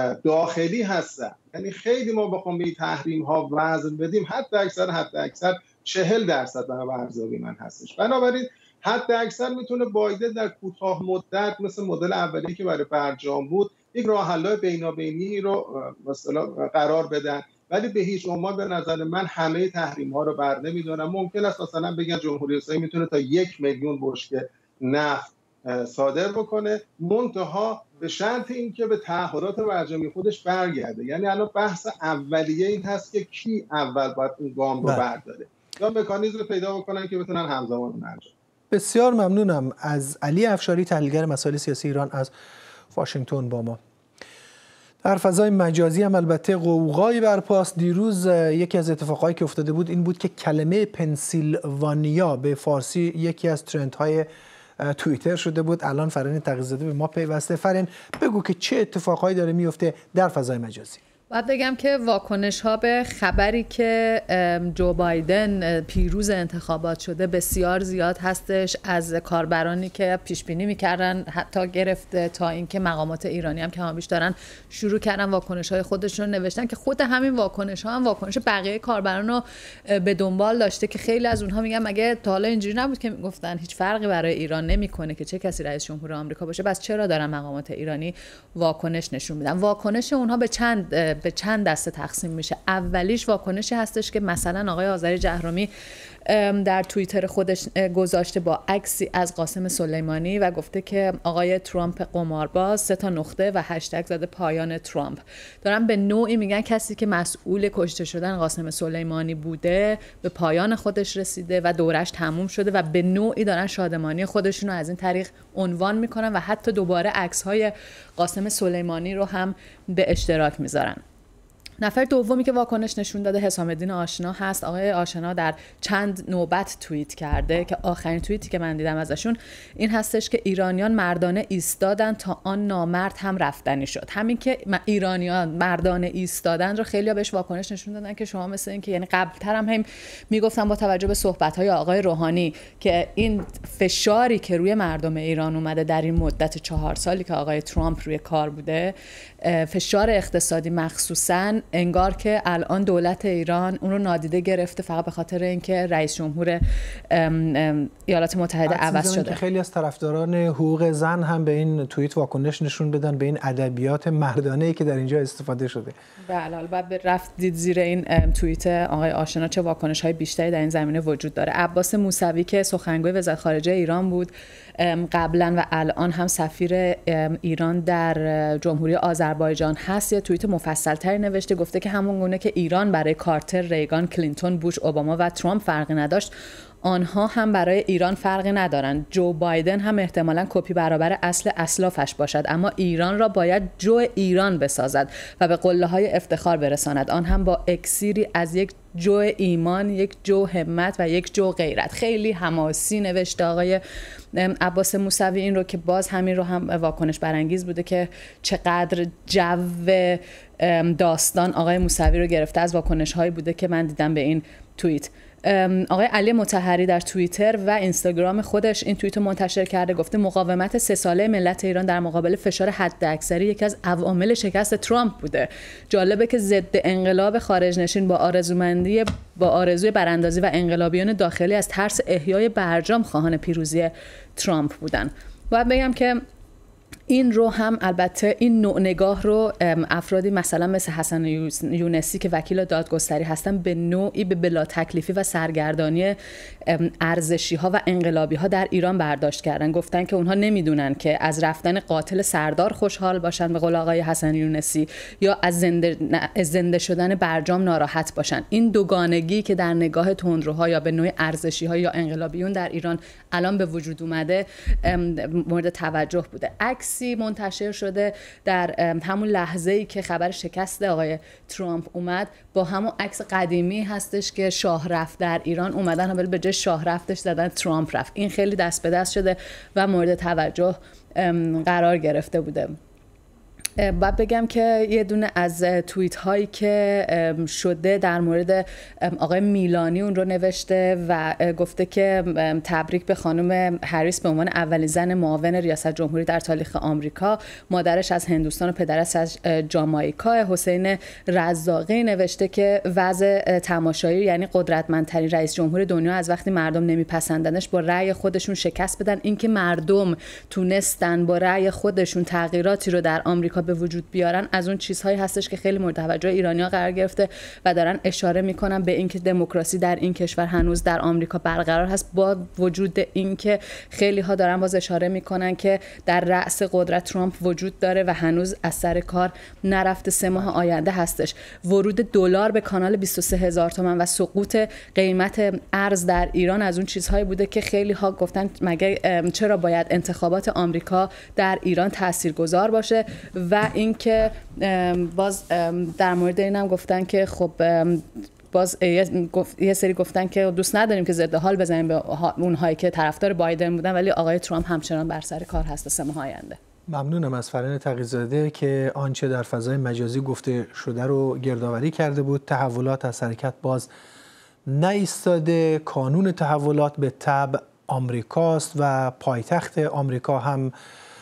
داخلی هستن. یعنی خیلی ما بخوام به این تحریم ها وزن بدیم حتی اکثر حتی اکثر چهل درصد برای ارزیابی من هستش. بنابراین حتی اکثر میتونه بایدن در کوتاه مدت مثل مدل اولی که برای برجام بود یک راه حل بینابینی رو مثلا قرار بدن، ولی به هیچ عنوان به نظر من همه تحریم ها رو بر نمیدارن. ممکن است مثلا بگن جمهوری اسلامی میتونه تا یک میلیون بشکه نفت صادر بکنه، منتها به شرط اینکه به تعهدات برجامی خودش برگرده. یعنی الان بحث اولیه این هست که کی اول باید اون گام رو برداره یا مکانیزم پیدا بکنن که بتونن همزمان انجام. بسیار ممنونم از علی افشاری، تحلیلگر مسائل سیاسی ایران از واشنگتن با ما. در فضای مجازی هم البته قوقایی برپاست. دیروز یکی از اتفاقایی که افتاده بود این بود که کلمه پنسیلوانیا به فارسی یکی از ترندهای توییتر شده بود. الان فرین تقی‌زاده به ما پیوسته. فرین بگو که چه اتفاقایی داره میفته در فضای مجازی. باید بگم که واکنش ها به خبری که جو بایدن پیروز انتخابات شده بسیار زیاد هستش، از کاربرانی که پیش بینی میکردن حتی گرفته تا اینکه مقامات ایرانی هم که همش دارن شروع کردن واکنش های خودشون نوشتن که خود همین واکنش ها هم واکنش بقیه کاربران رو به دنبال داشته که خیلی از اونها میگن مگه تا حالا اینجوری نبود که گفتن هیچ فرقی برای ایران نمیکنه که چه کسی رئیس جمهور آمریکا باشه، بس چرا دارن مقامات ایرانی واکنش نشون میدن؟ واکنش اونها به چند به چند دسته تقسیم میشه. اولیش واکنشی هستش که مثلا آقای آذری جهرومی در توییتر خودش گذاشته با عکسی از قاسم سلیمانی و گفته که آقای ترامپ قمارباز، سه تا نقطه و هشتگ زده پایان ترامپ. دارن به نوعی میگن کسی که مسئول کشته شدن قاسم سلیمانی بوده به پایان خودش رسیده و دورش تموم شده و به نوعی دارن شادمانی خودشون رو از این طریق عنوان میکنن و حتی دوباره عکس‌های قاسم سلیمانی رو هم به اشتراک میذارن. نفر دومی که واکنش نشون داده حسام الدین آشنا هست. آقای آشنا در چند نوبت توییت کرده که آخرین توییتی که من دیدم ازشون این هستش که ایرانیان مردانه ایستادن تا آن نامرد هم رفتنی شد. همین که ایرانیان مردانه ایستادن رو خیلی‌ها بهش واکنش نشون دادن که شما مثل این که یعنی قبل‌تر هم هم میگفتن با توجه به صحبت‌های آقای روحانی که این فشاری که روی مردم ایران اومده در این مدت چهار سالی که آقای ترامپ روی کار بوده، فشار اقتصادی مخصوصاً، انگار که الان دولت ایران اون رو نادیده گرفته فقط به خاطر اینکه رئیس جمهور ایالات متحده عوض شده. خیلی از طرفداران حقوق زن هم به این توییت واکنش نشون بدن، به این ادبیات مردانه‌ای که در اینجا استفاده شده. بله، البته رفت دید زیر این توییت آقای آشنا چه واکنش‌های بیشتری در این زمینه وجود داره. عباس موسوی که سخنگوی وزارت خارجه ایران بود قبلا و الان هم سفیر ایران در جمهوری آذربایجان هست، یه توییت مفصل‌تری نوشته، گفته که همون گونه که ایران برای کارتر، ریگان، کلینتون، بوش، اوباما و ترامپ فرقی نداشت، آنها هم برای ایران فرقی ندارند. جو بایدن هم احتمالاً کپی برابر اصل اسلافش باشد، اما ایران را باید جو ایران بسازد و به قله‌های افتخار برساند، آن هم با اکسیری از یک جو ایمان، یک جو همت و یک جو غیرت. خیلی حماسی نوشته آقای عباس موسوی این رو که باز همین رو هم واکنش برانگیز بوده که چقدر جو داستان آقای موسوی رو گرفته از واکنش هایی بوده که من دیدم به این توییت. آقای علی مطهری در توییتر و اینستاگرام خودش این توییت رو منتشر کرده، گفته مقاومت سه ساله ملت ایران در مقابل فشار حداکثری یکی از عوامل شکست ترامپ بوده. جالبه که ضد انقلاب خارج نشین با آرزومندی با آرزوی براندازی و انقلابیون داخلی از ترس احیای برجام خواهان پیروزی ترامپ بودن. باید بگم که این رو هم البته این نوع نگاه رو افرادی مثلا مثل حسن یونسی که وکیل دادگستری هستن به نوعی به بلا تکلیفی و سرگردانی ارزشی ها و انقلابی ها در ایران برداشت کردن. گفتن که اونها نمیدونن که از رفتن قاتل سردار خوشحال باشن به قول آقای حسن یونسی یا از زنده, از زنده شدن برجام ناراحت باشن. این دوگانگی که در نگاه تندروها یا به نوع ارزشی ها یا انقلابیون در ایران الان به وجود اومده مورد توجه بوده. عکس منتشر شده در همون لحظه‌ای که خبر شکست آقای ترامپ اومد، با همون عکس قدیمی هستش که شاه رفت در ایران اومدن، ولی به جای شاه رفتش زدن ترامپ رفت. این خیلی دست به دست شده و مورد توجه قرار گرفته بوده. باید بگم که یه دونه از توییت هایی که شده در مورد آقای میلانی اون رو نوشته و گفته که تبریک به خانم هریس به عنوان اولین زن معاون ریاست جمهوری در تاریخ آمریکا. مادرش از هندوستان و پدرش از جامائیکا. حسین رزاقی نوشته که وضع تماشایی یعنی قدرتمندترین رئیس جمهور دنیا از وقتی مردم نمیپسندنش با رأی خودشون شکست بدن. اینکه مردم تونستن با رأی خودشون تغییراتی رو در آمریکا به وجود بیارن از اون چیزهایی هستش که خیلی مورد توجه ایرانی‌ها قرار گرفته و دارن اشاره میکنن به اینکه دموکراسی در این کشور هنوز در آمریکا برقرار هست، با وجود اینکه خیلی ها دارن باز اشاره میکنن که در رأس قدرت ترامپ وجود داره و هنوز از سر کار نرفته، سه ماه آینده هستش. ورود دلار به کانال بیست و سه هزار تومان و سقوط قیمت ارز در ایران از اون چیزهایی بوده که خیلی ها گفتن مگه چرا باید انتخابات آمریکا در ایران تاثیرگذار باشه. و اینکه باز در مورد اینم گفتن که خب باز یه سری گفتن که دوست نداریم که ضد حال بزنیم به اونهایی که طرفدار بایدن بودن، ولی آقای ترامپ همچنان بر سر کار هست سه ماه آینده. ممنونم از فرین تقی‌زاده که آنچه در فضای مجازی گفته شده رو گردآوری کرده بود. تحولات از حرکت باز نایستاده. کانون تحولات به تبع آمریکاست و پایتخت آمریکا هم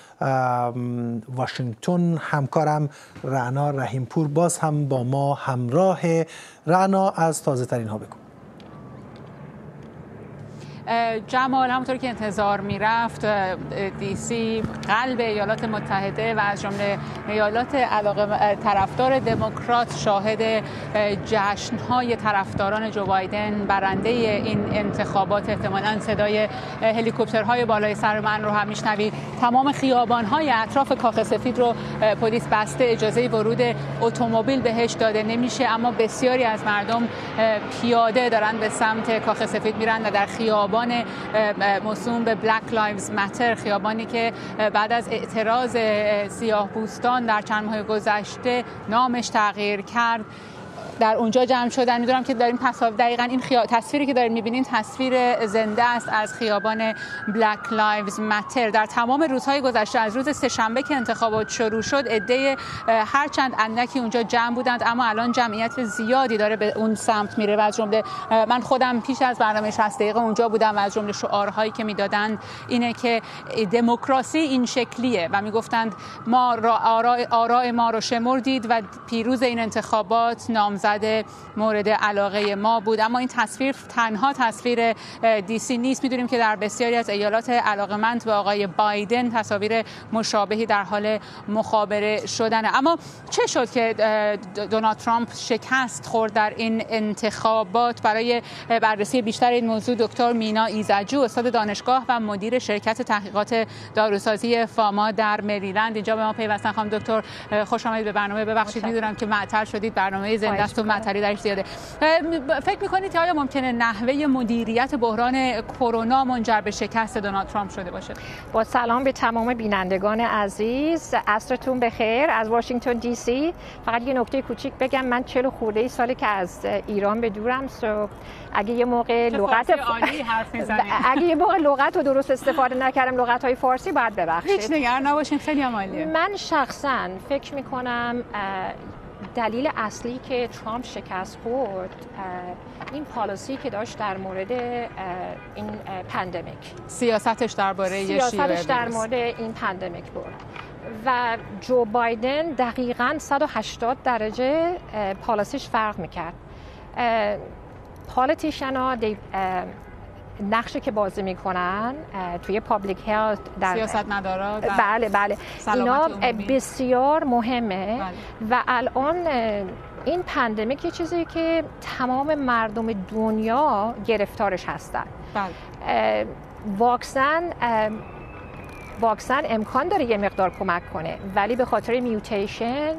واشنگتن. همکارم رعنا رحیمپور باز هم با ما همراه. رعنا از تازه ترین ها بگو. جمال، همونطور که انتظار میرفت دی سی قلب ایالات متحده و از جمله ایالات علاقه طرفدار دموکرات شاهد جشن‌های طرفداران جو بایدن برنده این انتخابات. احتمالاً صدای هلیکوپترهای بالای سر من رو هم میشنوید. تمام خیابان‌های اطراف کاخ سفید رو پلیس بسته، اجازه ورود اتومبیل بهش داده نمیشه، اما بسیاری از مردم پیاده دارن به سمت کاخ سفید میرن و در خیابان موسوم به بلک لایوز ماتر، خیابانی که بعد از اعتراض سیاه‌پوستان در چند ماه گذشته نامش تغییر کرد، در اونجا جمع شدن. میدونم که داریم تصاویر، دقیقاً این خیا... تصویری که داریم میبینین تصویر زنده است از خیابان بلک لایوز ماتر. در تمام روزهای گذشته از روز سه‌شنبه که انتخابات شروع شد عده هر چند اندکی اونجا جمع بودند، اما الان جمعیت زیادی داره به اون سمت میره و از جمله من خودم پیش از برنامه شصت دقیقه اونجا بودم و از جمله شعارهایی که میدادن اینه که دموکراسی این شکلیه و میگفتند ما را آراء آراء ما رو شمردید و پیروز این انتخابات نامزد مورد علاقه ما بود. اما این تصویر تنها تصویر دی سی نیست. میدونیم که در بسیاری از ایالات علاقمند به آقای بایدن تصاویر مشابهی در حال مخابره شدن. اما چه شد که دونالد ترامپ شکست خورد در این انتخابات؟ برای بررسی بیشتر این موضوع دکتر مینا ایزدجو، استاد دانشگاه و مدیر شرکت تحقیقات داروسازی فاما در مریلند اینجا به ما پیوستن. خانم دکتر خوش آمدید به برنامه. ببخشید میدونم که معطل شدید، برنامه زنده است و معطلی درش زیاده. فکر می‌کنید که آیا ممکنه نحوه مدیریت بحران کرونا منجر به شکست دونالد ترامپ شده باشه؟ با سلام به تمام بینندگان عزیز، عصرتون بخیر از واشنگتن دی سی. فقط یه نکته کوچیک بگم، من چهل خورده ساله که از ایران به دورم، سو اگه یه موقع لغت عالی حرف میزنید، اگه یه موقع لغت رو درست استفاده نکردم، لغت‌های فارسی باید ببخشید. هیچ نگران نباشین، خیلی عالیه. من شخصاً فکر می‌کنم دلیل اصلی که ترامپ شکست خورد این پالیسی که داشت در مورد این پاندمیک، سیاستش درباره سیاستش در مورد این پاندمیک بود و جو بایدن دقیقاً صد و هشتاد درجه پالیسیش فرق میکرد. پالیتیشن‌ها نقشی که بازی میکنن توی پابلیک هلت در سیاستمدارا، بله بله اینا بسیار مهمه. بله. و الان این پاندمیک یه چیزی که تمام مردم دنیا گرفتارش هستن. بله. واکسن واکسن امکان داره یه مقدار کمک کنه، ولی به خاطر میوتیشن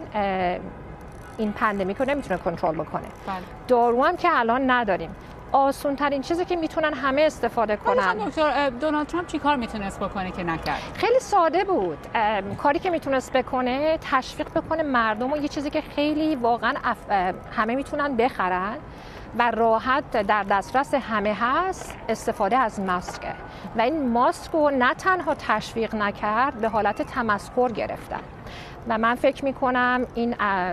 این پاندمیک رو نمیتونه کنترل بکنه. بله. دارو هم که الان نداریم. آسون ترین چیزی که میتونن همه استفاده کنن. دکتر دونالد ترامپ چی کار میتونست بکنه که نکرد؟ خیلی ساده بود. کاری که میتونست بکنه تشویق بکنه مردم و یه چیزی که خیلی واقعا همه میتونن بخرن و راحت در دسترس همه هست، استفاده از ماسک. و این ماسک رو نه تنها تشویق نکرد، به حالت تمسخر گرفتن. و من فکر میکنم این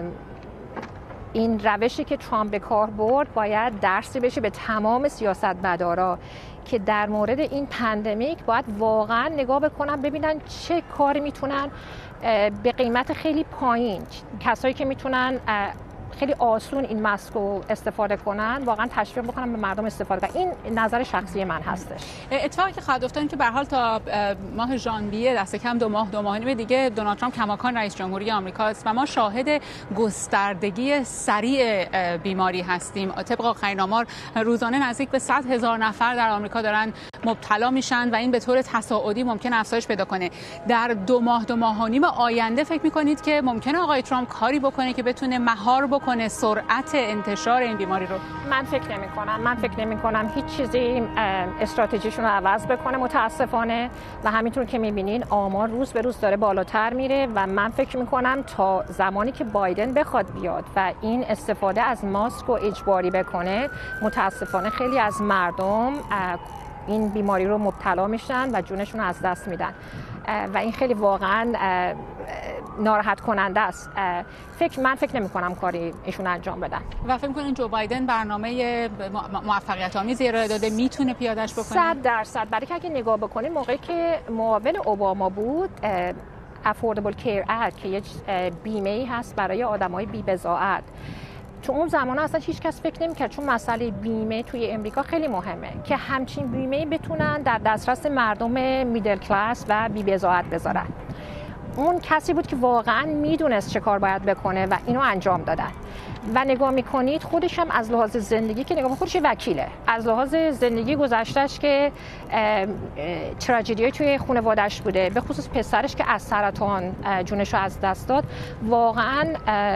این روشی که ترامپ به کار برد باید درسی بشه به تمام سیاستمدارا که در مورد این پندمیک باید واقعا نگاه بکنن ببینن چه کاری میتونن به قیمت خیلی پایین، کسایی که میتونن خیلی آسون این ماسک رو استفاده کنن واقعا تشویق بکنن به مردم استفاده کنن. این نظر شخصی من هستش. اتفاقی که خواهد افتاد که به هر حال تا ماه ژانویه دست کم دو ماه دو ماه نیم دیگه دونالد ترامپ کماکان رئیس جمهوری آمریکا است و ما شاهد گستردگی سریع بیماری هستیم. طبق آخرین آمار روزانه نزدیک به صد هزار نفر در آمریکا دارن مبتلا میشن و این به طور تصاعدی ممکن افزایش پیدا کنه. در دو ماه دو ماه و نیم آینده فکر می‌کنید که ممکنه آقای ترامپ کاری بکنه که بتونه مهار کنه سرعت انتشار این بیماری رو؟ من فکر نمی کنم من فکر نمی کنم هیچ چیزی استراتژیشون رو عوض بکنه متاسفانه و همینطور که میبینین آمار روز به روز داره بالاتر میره و من فکر می کنم تا زمانی که بایدن بخواد بیاد و این استفاده از ماسک رو اجباری بکنه متاسفانه خیلی از مردم این بیماری رو مبتلا میشن و جونشون رو از دست میدن و این خیلی واقعا ناراحت کننده است. فکر من فکر نمی کنم کاری ایشون انجام بدن. و فکر می‌کنین جو بایدن برنامه موفقیت آمیزی ارائه داده میتونه پیادهش بکنه؟ صد درصد. برای که اگه نگاه بکنید موقعی که معاون اوباما بود افوردبل کیر اکت که یه بیمه‌ای هست برای آدمای بی‌بضاعت، تو اون زمان اصلا هیچ کس فکر نمی‌کرد چون مسئله بیمه توی امریکا خیلی مهمه که همچین بیمه‌ای بتونن در دسترس مردم میدل کلاس و بی‌بضاعت بذارن. اون کسی بود که واقعا میدونست چه کار باید بکنه و اینو انجام دادن. و نگاه میکنید خودش هم از لحاظ زندگی که نگاه خودش وکیله، از لحاظ زندگی گذشتهش که تراژدی توی خانواده‌اش بوده، به خصوص پسرش که از سرطان جونش رو از دست داد، واقعا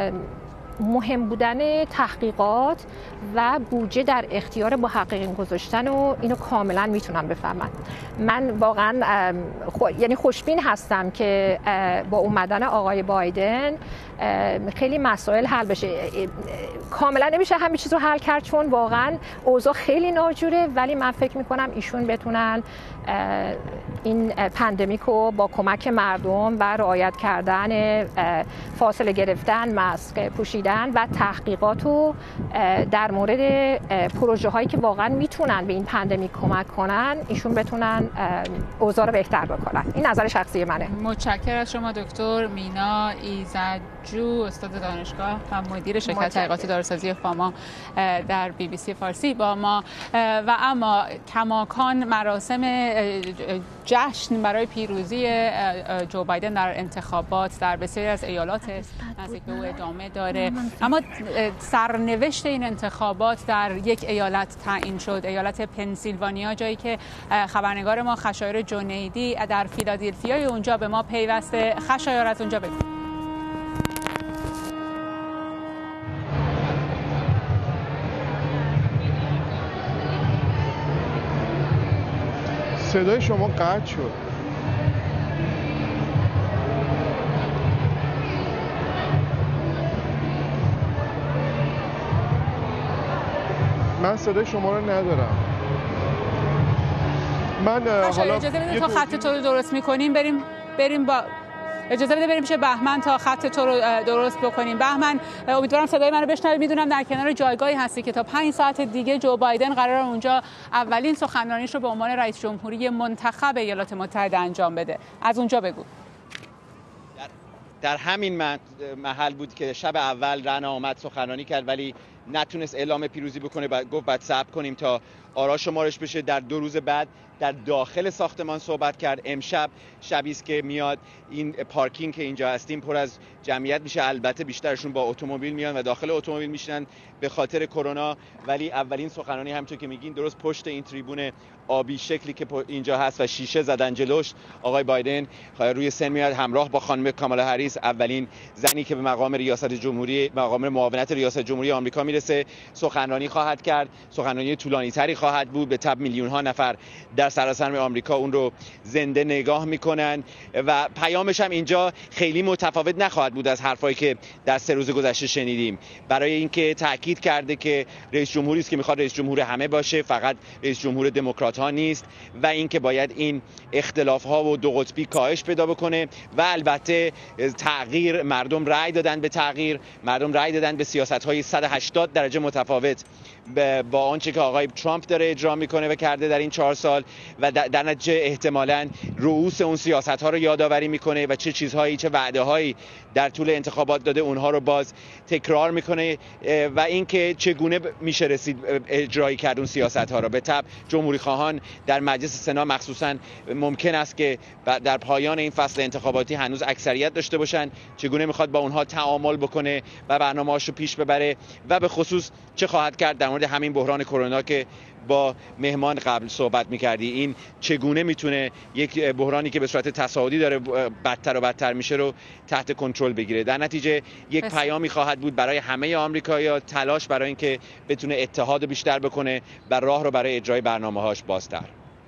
مهم بودن تحقیقات و بودجه در اختیار محققین گذاشتن و اینو کاملا میتونم بفهمم. من واقعا خو... یعنی خوشبین هستم که با اومدن آقای بایدن خیلی مسائل حل بشه. کاملا نمیشه همه چیز رو حل کرد چون واقعا اوضاع خیلی ناجوره، ولی من فکر میکنم ایشون بتونن این پندمیک رو با کمک مردم و رعایت کردن فاصله گرفتن، ماسک پوشیدن و تحقیقات رو در مورد پروژه هایی که واقعا میتونن به این پندمیک کمک کنن ایشون بتونن اوضاع رو بهتر بکنن. این نظر شخصی منه. متشکرم از شما دکتر مینا ایزدجو، استاد دانشگاه و مدیر شرکت تحقیقات داروسازی فاما در بی بی سی فارسی با ما. و اما کماکان مراسم جشن برای پیروزی جو بایدن در انتخابات در بسیاری از ایالات نزدیک به او ادامه داره، اما سرنوشت این انتخابات در یک ایالت تعیین شد، ایالت پنسیلوانیا، جایی که خبرنگار ما خشایار جنیدی در فیلادلفیا اونجا به ما پیوسته. خشایار از اونجا بگو. صدای شما قطع شد. من صدای شما رو ندارم. من حالا اجازه بده تا خط تو رو درست می‌کنیم بریم بریم با اجازه بده بریم پیش بهمن تا خط تو رو درست بکنیم. بهمن، امیدوارم صدای من رو بشنوی. میدونم در کنار جایگاهی هستی که تا پنج ساعت دیگه جو بایدن قراره اونجا اولین سخنرانیش رو به عنوان رئیس جمهوری منتخب ایالات متحده انجام بده. از اونجا بگو. در, در همین محل بود که شب اول رنا آمد سخنرانی کرد ولی نتونست اعلام پیروزی بکنه. بعد گفت بعد صبر کنیم تا آرا شمارش بشه. در دو روز بعد در داخل ساختمان صحبت کرد. امشب شبی است که میاد این پارکینگ که اینجا هستیم پر از جمعیت میشه، البته بیشترشون با اتومبیل میان و داخل اتومبیل میشینن به خاطر کرونا، ولی اولین سخنرانی همونطور که میگین درست پشت این تریبون آبی شکلی که اینجا هست و شیشه زدن جلوش، آقای بایدن روی سن میاد همراه با خانم کامالا هریس، اولین زنی که به مقام ریاست جمهوری مقام معاونت ریاست جمهوری آمریکا میرسه، سخنرانی خواهد کرد. سخنرانی طولانی تری خواهد بود. به تبع میلیون ها نفر در سراسر آمریکا اون رو زنده نگاه میکنن و پیامش هم اینجا خیلی متفاوت نخواهد بود از حرفایی که در سه روز گذشته شنیدیم. برای اینکه تاکید کرده که رئیس جمهوری است که میخواد رئیس جمهور همه باشه، فقط رئیس جمهور دموکرات ها نیست، و اینکه باید این اختلاف ها و دو قطبی کاهش پیدا بکنه و البته تغییر، مردم رأی دادن به تغییر، مردم رأی دادن به سیاست‌های صد و هشتاد درجه متفاوت با آنچه که آقای ترامپ داره اجرا میکنه و کرده در این چهار سال و در نتیجه احتمالاً رؤوس اون سیاست‌ها رو یادآوری میکنه و چه چیزهایی، چه وعده‌هایی در طول انتخابات داده اونها رو باز تکرار میکنه و اینکه چگونه میشه رسید اجرایی کرد اون سیاست‌ها رو. به طبع جمهوری خواهان در مجلس سنا مخصوصاً ممکن است که در پایان این فصل انتخاباتی هنوز اکثریت داشته باشن، چگونه میخواد با اونها تعامل بکنه و برنامه‌اش رو پیش ببره و به خصوص چه خواهد کرد در مورد همین بحران کرونا که با مهمان قبل صحبت می‌کردی. این چگونه میتونه یک بحرانی که به صورت تصاعدی داره بدتر و بدتر میشه رو تحت کنترل بگیره. در نتیجه یک بس. پیامی خواهد بود برای همه آمریکایی‌ها، تلاش برای اینکه بتونه اتحاد بیشتر بکنه و راه رو برای اجرای برنامه‌هاش بازتر.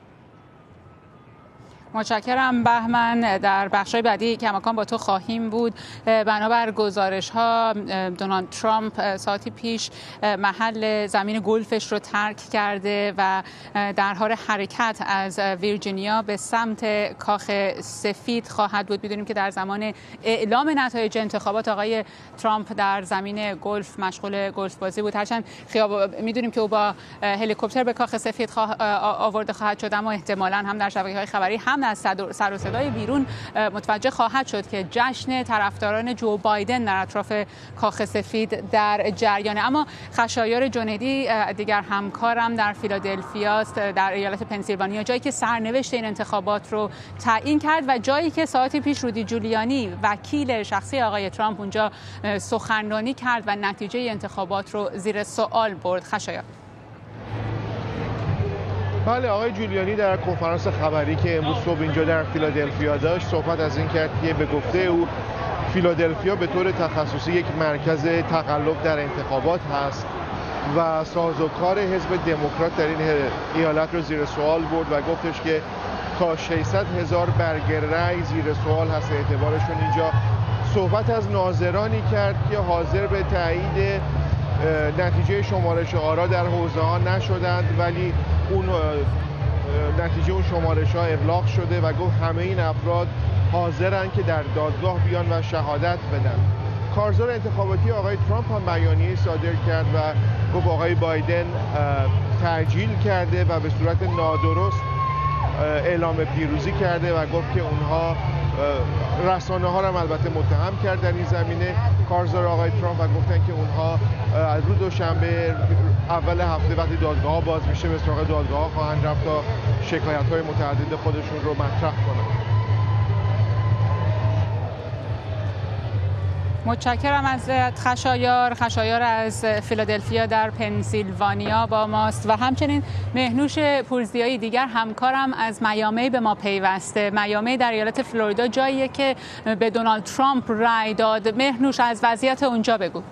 متشکرم بهمن. در بخش‌های بعدی کماکان با تو خواهیم بود. بنابر گزارش‌ها دونالد ترامپ ساعتی پیش محل زمین گلفش رو ترک کرده و در حال حرکت از ویرجینیا به سمت کاخ سفید خواهد بود. می‌دونیم که در زمان اعلام نتایج انتخابات آقای ترامپ در زمین گلف مشغول گلف بازی بود. هرچند خیاب می‌دونیم که او با هلیکوپتر به کاخ سفید خواه... آورده خواهد شد، اما احتمالاً هم در شبکه‌های خبری هم از سر و صدای بیرون متوجه خواهد شد که جشن طرفداران جو بایدن در اطراف کاخ سفید در جریانه. اما خشایار جنیدی دیگر همکارم در فیلادلفیا است، در ایالت پنسیلوانیا، جایی که سرنوشت این انتخابات رو تعیین کرد و جایی که ساعتی پیش رودی جولیانی وکیل شخصی آقای ترامپ اونجا سخنرانی کرد و نتیجه انتخابات رو زیر سوال برد. خشایار. بله، آقای جولیانی در کنفرانس خبری که امروز صبح اینجا در فیلادلفیا داشت صحبت از این کرد که به گفته او فیلادلفیا به طور تخصصی یک مرکز تقلب در انتخابات هست و سازوکار حزب دموکرات در این ایالت رو زیر سوال برد و گفتش که تا ششصد هزار برگه رأی زیر سوال هست اعتبارشون. اینجا صحبت از ناظرانی کرد که حاضر به تایید نتیجه شمارش آرا در حوزه ها نشدند، ولی اون نتیجه اون شمارش ها ابلاغ شده و گفت همه این افراد حاضرن که در دادگاه بیان و شهادت بدن. کارزار انتخاباتی آقای ترامپ هم بیانیه صادر کرد و گفت آقای بایدن تعجیل کرده و به صورت نادرست اعلام پیروزی کرده و گفت که اونها رسانه ها را هم البته متهم کرد در این زمینه کارزار آقای ترامپ و گفتن که اونها از روز دوشنبه اول هفته وقتی دادگاه ها باز میشه به سراغ دادگاه ها خواهند رفت تا شکایت های متعدد خودشون رو مطرح کنند. متشکرم از خشایار. خشایار از فیلادلفیا در پنسیلوانیا با ماست و همچنین مهنوش پورزیایی دیگر همکارم از میامی به ما پیوسته. میامی در ایالت فلوریدا جاییه که به دونالد ترامپ رأی داد. مهنوش از وضعیت اونجا بگو.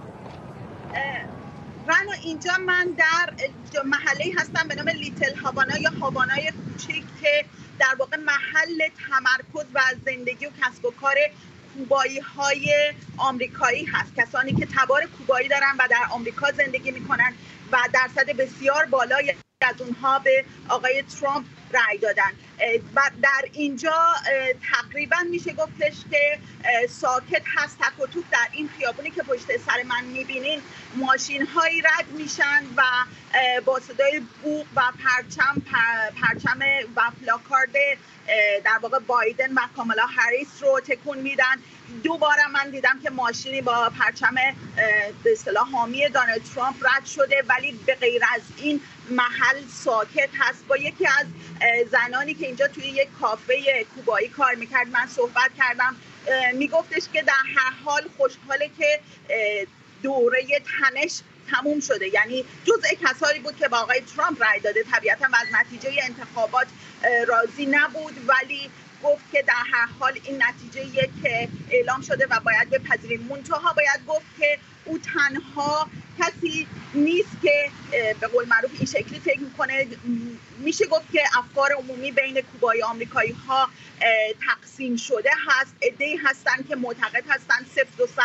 رنا، اینجا من در محله‌ای هستم به نام لیتل هاوانا یا هاوانای کوچیک که در واقع محل تمرکز و زندگی و کسب و کار کوبایی های آمریکایی هست، کسانی که تبار کوبایی دارن و در آمریکا زندگی میکنن و درصد بسیار بالایی از اونها به آقای ترامپ رأی دادن و در اینجا تقریبا میشه گفتش که ساکت هست. تک و توک در این خیابونی که پشت سر من میبینین ماشین هایی رد میشن و با صدای بوق و پرچم پرچم و پلاکارد در واقع بایدن و کامالا هریس رو تکون میدن. دو بارم من دیدم که ماشینی با پرچم به اصطلاح حامی دونالد ترامپ رد شده، ولی به غیر از این محل ساکت هست. با یکی از زنانی که اینجا توی یک کافه کوبایی کار میکرد من صحبت کردم، میگفتش که در هر حال خوشحاله که دوره تنش تموم شده، یعنی جزء کسانی بود که با آقای ترامپ رأی داده. طبیعتا از نتیجه انتخابات راضی نبود، ولی گفت که در هر حال این نتیجه که اعلام شده و باید بپذیریم. منتها باید گفت که او تنها کسی نیست که به قول معروف این شکلی فکر میکنه. میشه گفت که افکار عمومی بین کوبایی آمریکایی ها تقسیم شده هست. عده‌ای هستن که معتقد هستن سفت و سخت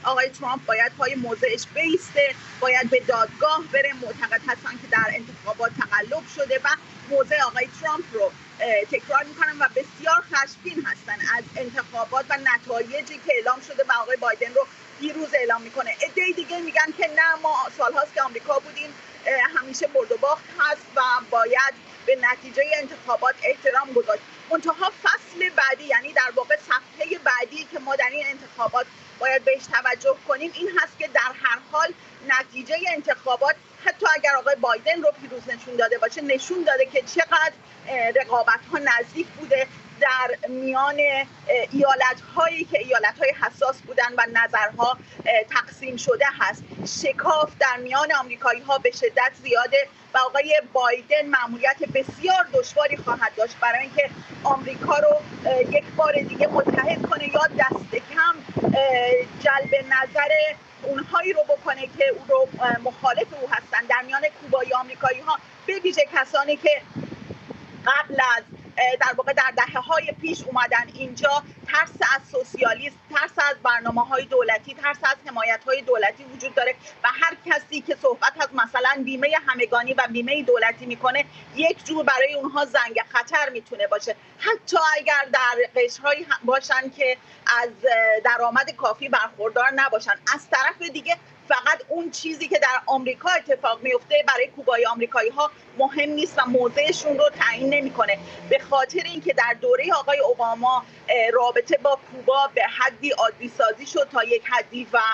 آقای ترامپ باید پای موضعش بیسته، باید به دادگاه بره. معتقد هستن که در انتخابات تقلب شده و موضع آقای ترامپ رو تکرار میکنن و بسیار خشمگین هستن از انتخابات و نتایجی که اعلام شده و آقای بایدن رو پیروز اعلام میکنه. عده دیگه میگن که نه، ما سالهاست که آمریکا بودیم، همیشه برد و باخت هست و باید به نتیجه انتخابات احترام گذاشت. منتها فصل بعدی، یعنی در واقع صفحه بعدی که ما در این انتخابات باید بهش توجه کنیم این هست که در هر حال نتیجه انتخابات حتی اگر آقای بایدن رو پیروز نشون داده باشه، نشون داده که چقدر رقابت ها نزدیک بوده در میان ایالت هایی که ایالت های حساس بودن و نظرها تقسیم شده هست. شکاف در میان آمریکایی ها به شدت زیاده و آقای بایدن مأموریت بسیار دشواری خواهد داشت برای اینکه آمریکا رو یک بار دیگه متحد کنه یا دست کم جلب نظر اونهایی رو بکنه که او رو مخالف او هستن. در میان کوبایی آمریکایی ها به ویژه کسانی که قبل از در واقع در دهه‌های پیش اومدن اینجا، ترس از سوسیالیسم، ترس از برنامه‌های دولتی، ترس از حمایت‌های دولتی وجود داره و هر کسی که صحبت از مثلا بیمه همگانی و بیمه دولتی میکنه یک جور برای اونها زنگ خطر میتونه باشه، حتی اگر در قشرهایی باشن که از درآمد کافی برخوردار نباشن. از طرف دیگه فقط اون چیزی که در آمریکا اتفاق میفته برای کوبایی آمریکایی ها مهم نیست و موضعشون رو تعیین نمیکنه. به خاطر اینکه در دوره آقای اوباما رابطه با کوبا به حدی عادی سازی شد تا یک حدی و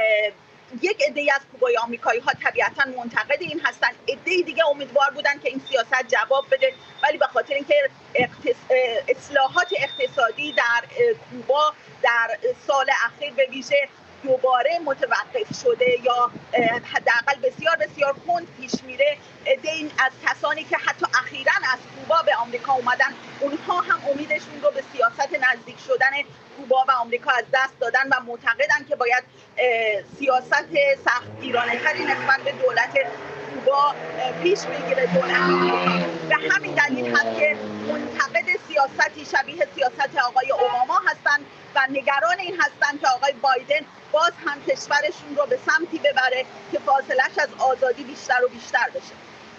یک عده‌ای از کوبایی آمریکایی ها طبیعتاً منتقد این هستن، عده‌ای دیگه امیدوار بودن که این سیاست جواب بده، ولی به خاطر اینکه اصلاحات اقتصادی در کوبا در سال اخیر به ویژه دوباره متوقف شده یا حداقل بسیار بسیار کند پیش میره، این از کسانی که حتی اخیراً از کوبا به آمریکا اومدن اونها هم امیدشون رو به سیاست نزدیک شدن کوبا و آمریکا از دست دادن و معتقدن که باید سیاست سختگیرانه تری نسبت به دولت کوبا پیش بگیره دولت. به همین دلیل هست که منتقد سیاستی شبیه سیاست آقای اوباما هستند و نگران این هستند که آقای بایدن باز هم کشورشون رو به سمتی ببره که فاصلش از آزادی بیشتر و بیشتر بشه.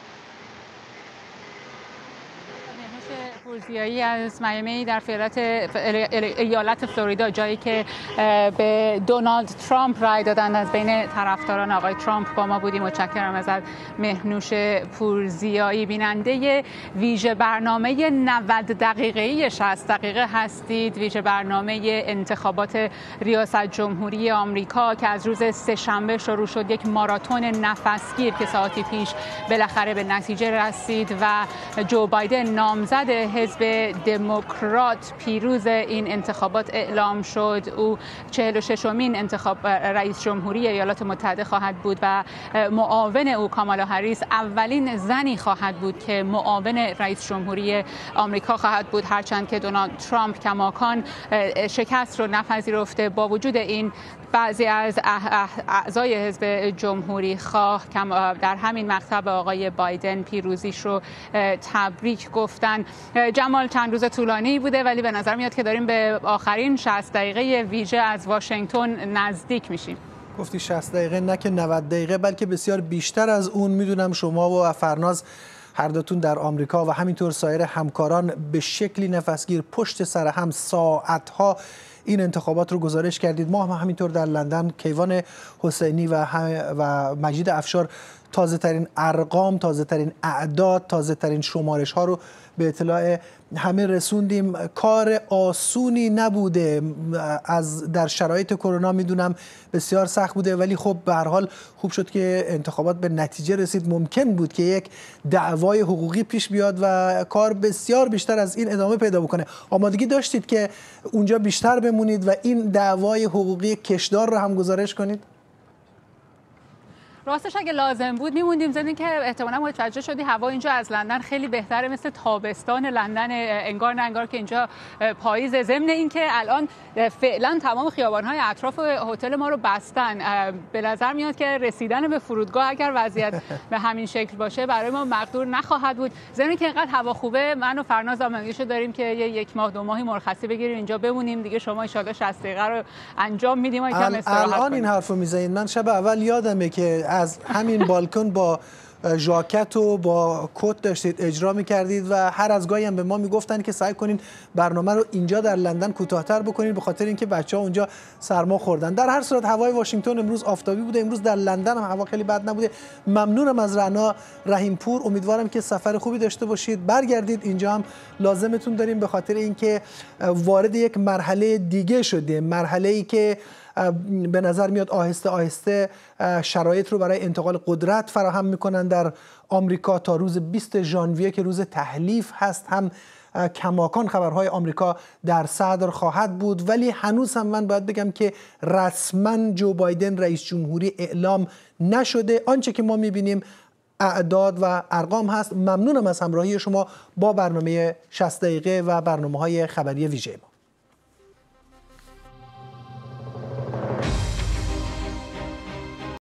پورزیایی از میامی در ایالت فلوریدا، جایی که به دونالد ترامپ رای دادن، از بین طرفداران آقای ترامپ با ما بودیم. متشکرم ازت مهنوش پورزیایی. بیننده ویژه برنامه نود دقیقه‌ای شصت دقیقه هستید، ویژه برنامه انتخابات ریاست جمهوری آمریکا که از روز سه‌شنبه شروع شد، یک ماراتون نفسگیر که ساعتی پیش بالاخره به نتیجه رسید و جو بایدن نامزد حزب دموکرات پیروز این انتخابات اعلام شد. او چهل و ششمین انتخاب رئیس جمهوری ایالات متحده خواهد بود و معاون او کامالا هریس اولین زنی خواهد بود که معاون رئیس جمهوری آمریکا خواهد بود، هرچند که دونالد ترامپ کماکان شکست رو نپذیرفته. با وجود این بعضی از اعضای حزب جمهوری خواه در همین مقطع آقای بایدن پیروزیش رو تبریک گفتن. جمال، چند روز طولانی بوده ولی به نظر میاد که داریم به آخرین شصت دقیقه ویژه از واشنگتن نزدیک میشیم. گفتی شصت دقیقه، نه که نود دقیقه بلکه بسیار بیشتر از اون. میدونم شما و فرناز هر دوتون در آمریکا و همینطور سایر همکاران به شکلی نفسگیر پشت سر هم ساعتها این انتخابات رو گزارش کردید. ما هم همینطور در لندن کیوان حسینی و و مجید افشار تازه ترین ارقام، تازه ترین اعداد، تازه ترین شمارش ها رو به اطلاع همه رسوندیم. کار آسونی نبوده، از در شرایط کرونا میدونم بسیار سخت بوده، ولی خب به هر حال خوب شد که انتخابات به نتیجه رسید. ممکن بود که یک دعوای حقوقی پیش بیاد و کار بسیار بیشتر از این ادامه پیدا بکنه. آمادگی داشتید که اونجا بیشتر بمونید و این دعوای حقوقی کشدار رو هم گزارش کنید؟ راستش اگه لازم بود میموندیم، زدین که احتمالاً متوجه شدی هوا اینجا از لندن خیلی بهتره، مثل تابستان لندن، انگار نه انگار که اینجا پاییز. ضمن اینکه الان فعلا تمام خیابان‌های اطراف هتل ما رو بستن، به نظر میاد که رسیدن به فرودگاه اگر وضعیت به همین شکل باشه برای ما مقدور نخواهد بود. ضمن اینکه اینقدر هوا خوبه، من و فرناز آمادگیشو داریم که یه یک ماه دو ماهی مرخصی بگیریم اینجا بمونیم دیگه. شما ان شاءالله شصت دقیقه رو انجام میدیم و یکم استراحت الان این حرفو میزنید. من شب اول یادمه که از همین بالکن با ژاکت و با کت داشتید اجرا میکردید و هر از گاهی هم به ما میگفتن که سعی کنین برنامه رو اینجا در لندن کوتاه‌تر بکنید به خاطر اینکه بچه‌ها اونجا سرما خوردن. در هر صورت هوای واشنگتن امروز آفتابی بوده، امروز در لندن هم هوا خیلی بد نبوده. ممنونم از رعنا رحیمپور، امیدوارم که سفر خوبی داشته باشید. برگردید اینجا هم لازمتون داریم به خاطر اینکه وارد یک مرحله دیگه شده، مرحله‌ای که به نظر میاد آهسته آهسته شرایط رو برای انتقال قدرت فراهم میکنن در آمریکا. تا روز بیست ژانویه که روز تحلیف هست هم کماکان خبرهای آمریکا در صدر خواهد بود، ولی هنوز هم من باید بگم که رسما جو بایدن رئیس جمهوری اعلام نشده. آنچه که ما میبینیم اعداد و ارقام هست. ممنونم از همراهی شما با برنامه شصت دقیقه و برنامه‌های خبری ویژه ما.